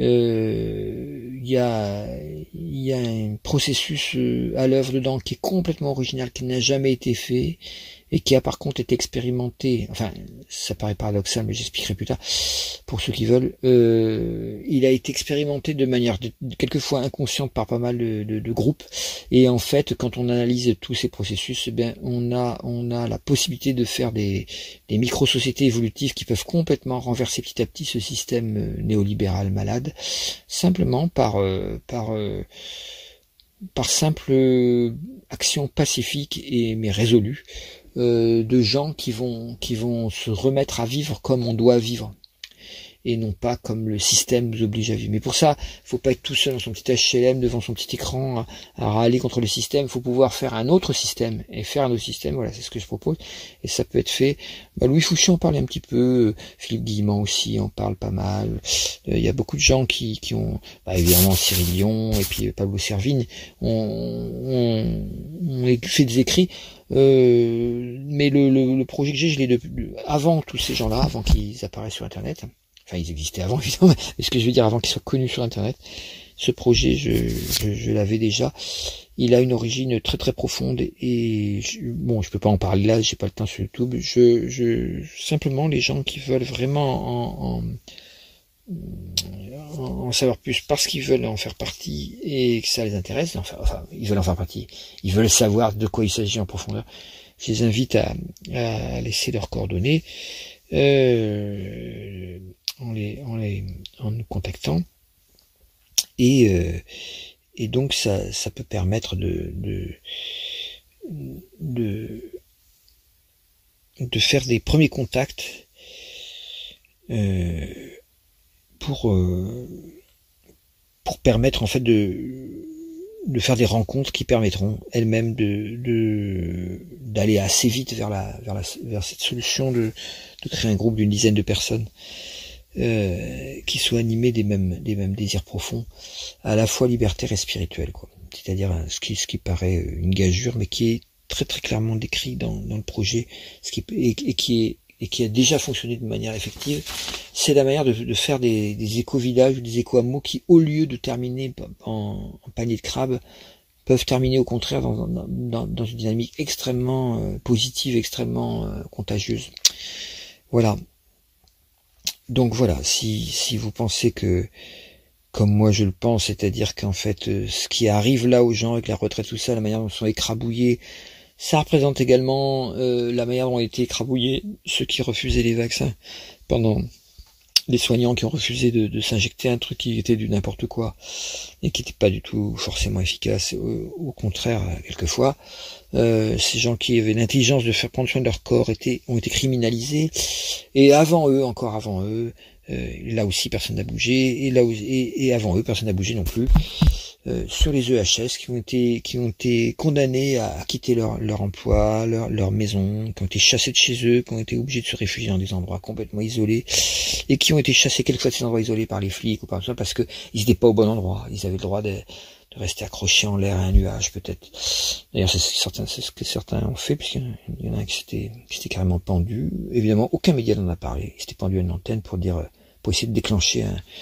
S1: Il y a un processus à l'œuvre dedans qui est complètement original, qui n'a jamais été fait, et qui a par contre été expérimenté. Enfin, ça paraît paradoxal, mais j'expliquerai plus tard, pour ceux qui veulent. Il a été expérimenté de manière quelquefois inconsciente par pas mal de groupes, et en fait, quand on analyse tous ces processus, eh bien, on a la possibilité de faire des micro-sociétés évolutives qui peuvent complètement renverser petit à petit ce système néolibéral malade, simplement par simple action pacifique mais résolue, de gens qui vont se remettre à vivre comme on doit vivre, et non pas comme le système nous oblige à vivre. Mais pour ça, faut pas être tout seul dans son petit HLM devant son petit écran à râler contre le système. Il faut pouvoir faire un autre système, et faire un autre système. Voilà, c'est ce que je propose, et ça peut être fait. Louis Fouché en parle un petit peu, Philippe Guillemant aussi en parle pas mal. Il y a beaucoup de gens qui ont, évidemment Cyril Dion et puis Pablo Servigne ont fait des écrits. Mais le projet que j'ai, je l'ai avant tous ces gens-là, avant qu'ils apparaissent sur Internet. Enfin, ils existaient avant, évidemment, mais ce que je veux dire, avant qu'ils soient connus sur Internet. Ce projet, je l'avais déjà. Il a une origine très très profonde, et je peux pas en parler là, j'ai pas le temps sur YouTube. Simplement, les gens qui veulent vraiment en savoir plus parce qu'ils veulent en faire partie et que ça les intéresse, enfin, ils veulent en faire partie, ils veulent savoir de quoi il s'agit en profondeur, je les invite à laisser leurs coordonnées, en nous contactant, et donc ça peut permettre de faire des premiers contacts pour permettre en fait de faire des rencontres qui permettront elles-mêmes d'aller assez vite vers cette solution de créer un groupe d'une dizaine de personnes qui soient animés des mêmes désirs profonds, à la fois libertaires et spirituels, quoi. C'est-à-dire ce qui paraît une gageure, mais qui est très très clairement décrit dans le projet, qui a déjà fonctionné de manière effective. C'est la manière de faire des éco-villages ou des éco-hameaux qui, au lieu de terminer en panier de crabe, peuvent terminer au contraire dans une dynamique extrêmement positive, extrêmement contagieuse. Voilà. Donc voilà, si vous pensez que, comme moi je le pense, c'est-à-dire qu'en fait, ce qui arrive là aux gens avec la retraite, tout ça, la manière dont ils sont écrabouillés, ça représente également la manière dont ont été écrabouillés ceux qui refusaient les vaccins, pendant les soignants qui ont refusé de s'injecter un truc qui était du n'importe quoi et qui n'était pas du tout forcément efficace, au contraire quelquefois. Ces gens qui avaient l'intelligence de faire prendre soin de leur corps ont été criminalisés, et encore avant eux, là aussi personne n'a bougé, et avant eux personne n'a bougé non plus. Sur les EHS qui ont été condamnés à quitter leur emploi, leur maison, qui ont été chassés de chez eux, qui ont été obligés de se réfugier dans des endroits complètement isolés, et qui ont été chassés quelquefois de ces endroits isolés par les flics ou par ça, parce que ils n'étaient pas au bon endroit. Ils avaient le droit de rester accrochés en l'air à un nuage, peut-être. D'ailleurs, c'est ce que certains ont fait, puisqu'il y en a un qui s'était carrément pendu. Évidemment, aucun média n'en a parlé. Il s'était pendu à une antenne pour essayer de déclencher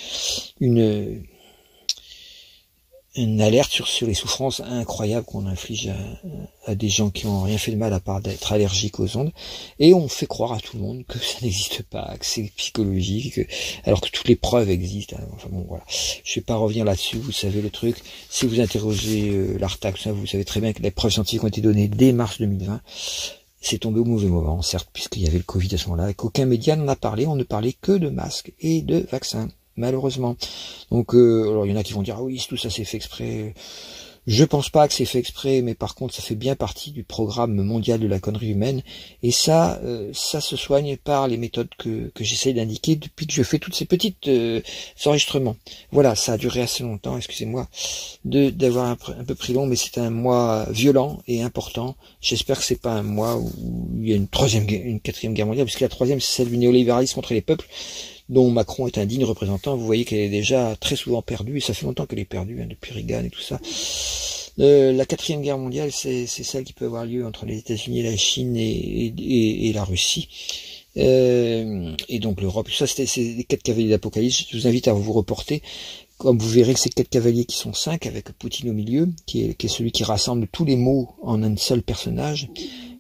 S1: une alerte sur les souffrances incroyables qu'on inflige à des gens qui n'ont rien fait de mal à part d'être allergiques aux ondes, et on fait croire à tout le monde que ça n'existe pas, que c'est psychologique, alors que toutes les preuves existent. Enfin bon, voilà. Je vais pas revenir là-dessus, vous savez le truc. Si vous interrogez l'ARTAC, vous savez très bien que les preuves scientifiques ont été données dès mars 2020. C'est tombé au mauvais moment, certes, puisqu'il y avait le Covid à ce moment-là, et qu'aucun média n'en a parlé. On ne parlait que de masques et de vaccins, malheureusement. Donc, alors il y en a qui vont dire, ah oui, tout ça c'est fait exprès. Je pense pas que c'est fait exprès, mais par contre, ça fait bien partie du programme mondial de la connerie humaine. Et ça se soigne par les méthodes que j'essaye d'indiquer depuis que je fais toutes ces petites enregistrements. Voilà, ça a duré assez longtemps, excusez-moi d'avoir un peu pris long, mais c'est un mois violent et important. J'espère que c'est pas un mois où il y a une quatrième guerre mondiale, parce que la troisième, c'est celle du néolibéralisme contre les peuples, dont Macron est un digne représentant. Vous voyez qu'elle est déjà très souvent perdue, et ça fait longtemps qu'elle est perdue, depuis Reagan et tout ça. La quatrième guerre mondiale, c'est celle qui peut avoir lieu entre les États-Unis, la Chine et la Russie. Et donc l'Europe. Ça, c'est les 4 cavaliers d'Apocalypse. Je vous invite à vous reporter. Comme vous verrez que ces 4 cavaliers qui sont 5, avec Poutine au milieu, qui est celui qui rassemble tous les maux en un seul personnage,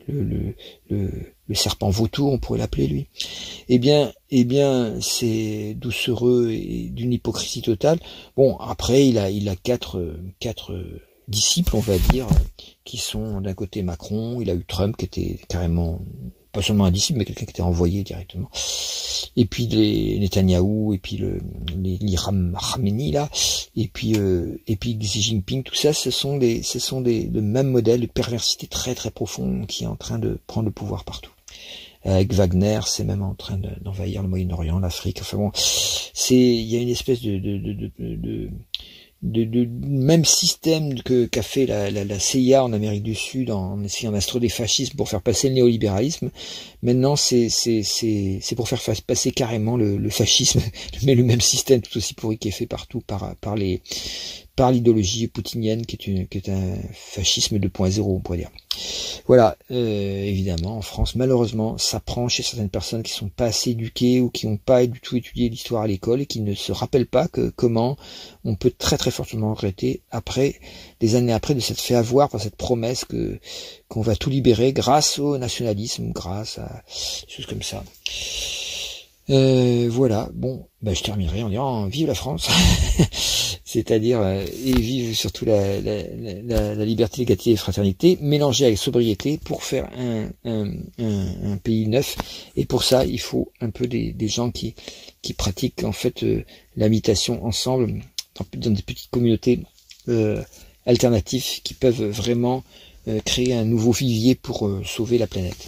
S1: le serpent vautour, on pourrait l'appeler lui. Eh bien, c'est doucereux et d'une hypocrisie totale. Bon, après, il a quatre disciples, on va dire, qui sont d'un côté Macron, il a eu Trump qui était carrément pas seulement un disciple, mais quelqu'un qui était envoyé directement. Et puis les Netanyahou, et puis l'Iram Khamenei là, et puis Xi Jinping, tout ça, ce sont le même modèle de perversité très très profond qui est en train de prendre le pouvoir partout. Avec Wagner, c'est même en train d'envahir le Moyen-Orient, l'Afrique. Enfin bon, il y a une espèce de même système qu'a fait la CIA en Amérique du Sud en essayant d'instaurer des fascismes pour faire passer le néolibéralisme. Maintenant, c'est pour faire passer carrément le fascisme, mais le même système tout aussi pourri qui est fait partout par l'idéologie poutinienne qui est un fascisme 2.0, on pourrait dire. Voilà, évidemment, en France, malheureusement, ça prend chez certaines personnes qui sont pas assez éduquées ou qui n'ont pas du tout étudié l'histoire à l'école et qui ne se rappellent pas comment on peut très très fortement regretter des années après de s'être fait avoir par cette promesse qu'on va tout libérer grâce au nationalisme, grâce à des choses comme ça. Voilà, bon, je terminerai en disant vive la France, c'est-à-dire et vive surtout la liberté, l'égalité et la fraternité, mélangée avec sobriété pour faire un pays neuf. Et pour ça, il faut un peu des gens qui pratiquent en fait l'habitation ensemble dans des petites communautés alternatives qui peuvent vraiment créer un nouveau vivier pour sauver la planète.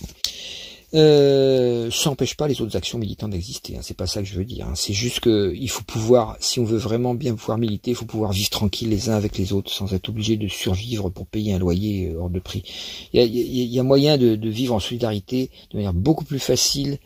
S1: Ça n'empêche pas les autres actions militantes d'exister, hein, c'est pas ça que je veux dire, hein. C'est juste que il faut pouvoir, si on veut vraiment bien pouvoir militer, il faut pouvoir vivre tranquille les uns avec les autres sans être obligé de survivre pour payer un loyer hors de prix. Il y a moyen de vivre en solidarité de manière beaucoup plus facile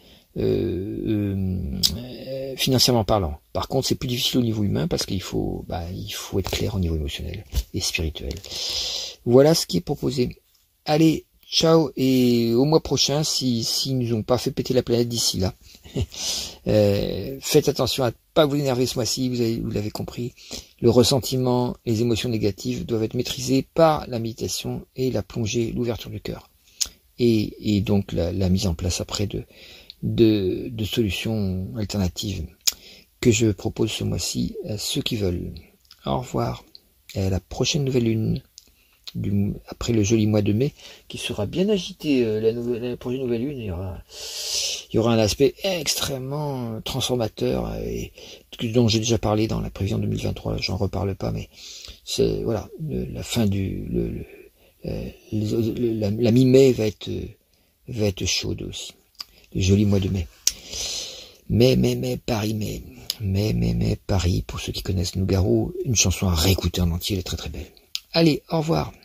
S1: financièrement parlant. Par contre, c'est plus difficile au niveau humain parce qu'il faut être clair au niveau émotionnel et spirituel. Voilà ce qui est proposé. Allez, ciao, et au mois prochain, si nous ont pas fait péter la planète d'ici là. Faites attention à ne pas vous énerver ce mois-ci, vous l'avez compris. Le ressentiment, les émotions négatives doivent être maîtrisées par la méditation et la plongée, l'ouverture du cœur. Et donc la mise en place après de solutions alternatives que je propose ce mois-ci à ceux qui veulent. Au revoir, et à la prochaine nouvelle lune. Après le joli mois de mai qui sera bien agité, la prochaine nouvelle lune, il y aura un aspect extrêmement transformateur et dont j'ai déjà parlé dans la prévision 2023, j'en reparle pas, mais c'est voilà, la fin la mi-mai va être chaude aussi, le joli mois de mai. Mais Paris, mais Paris, pour ceux qui connaissent Nougaro, une chanson à réécouter en entier, elle est très très belle. Allez, au revoir.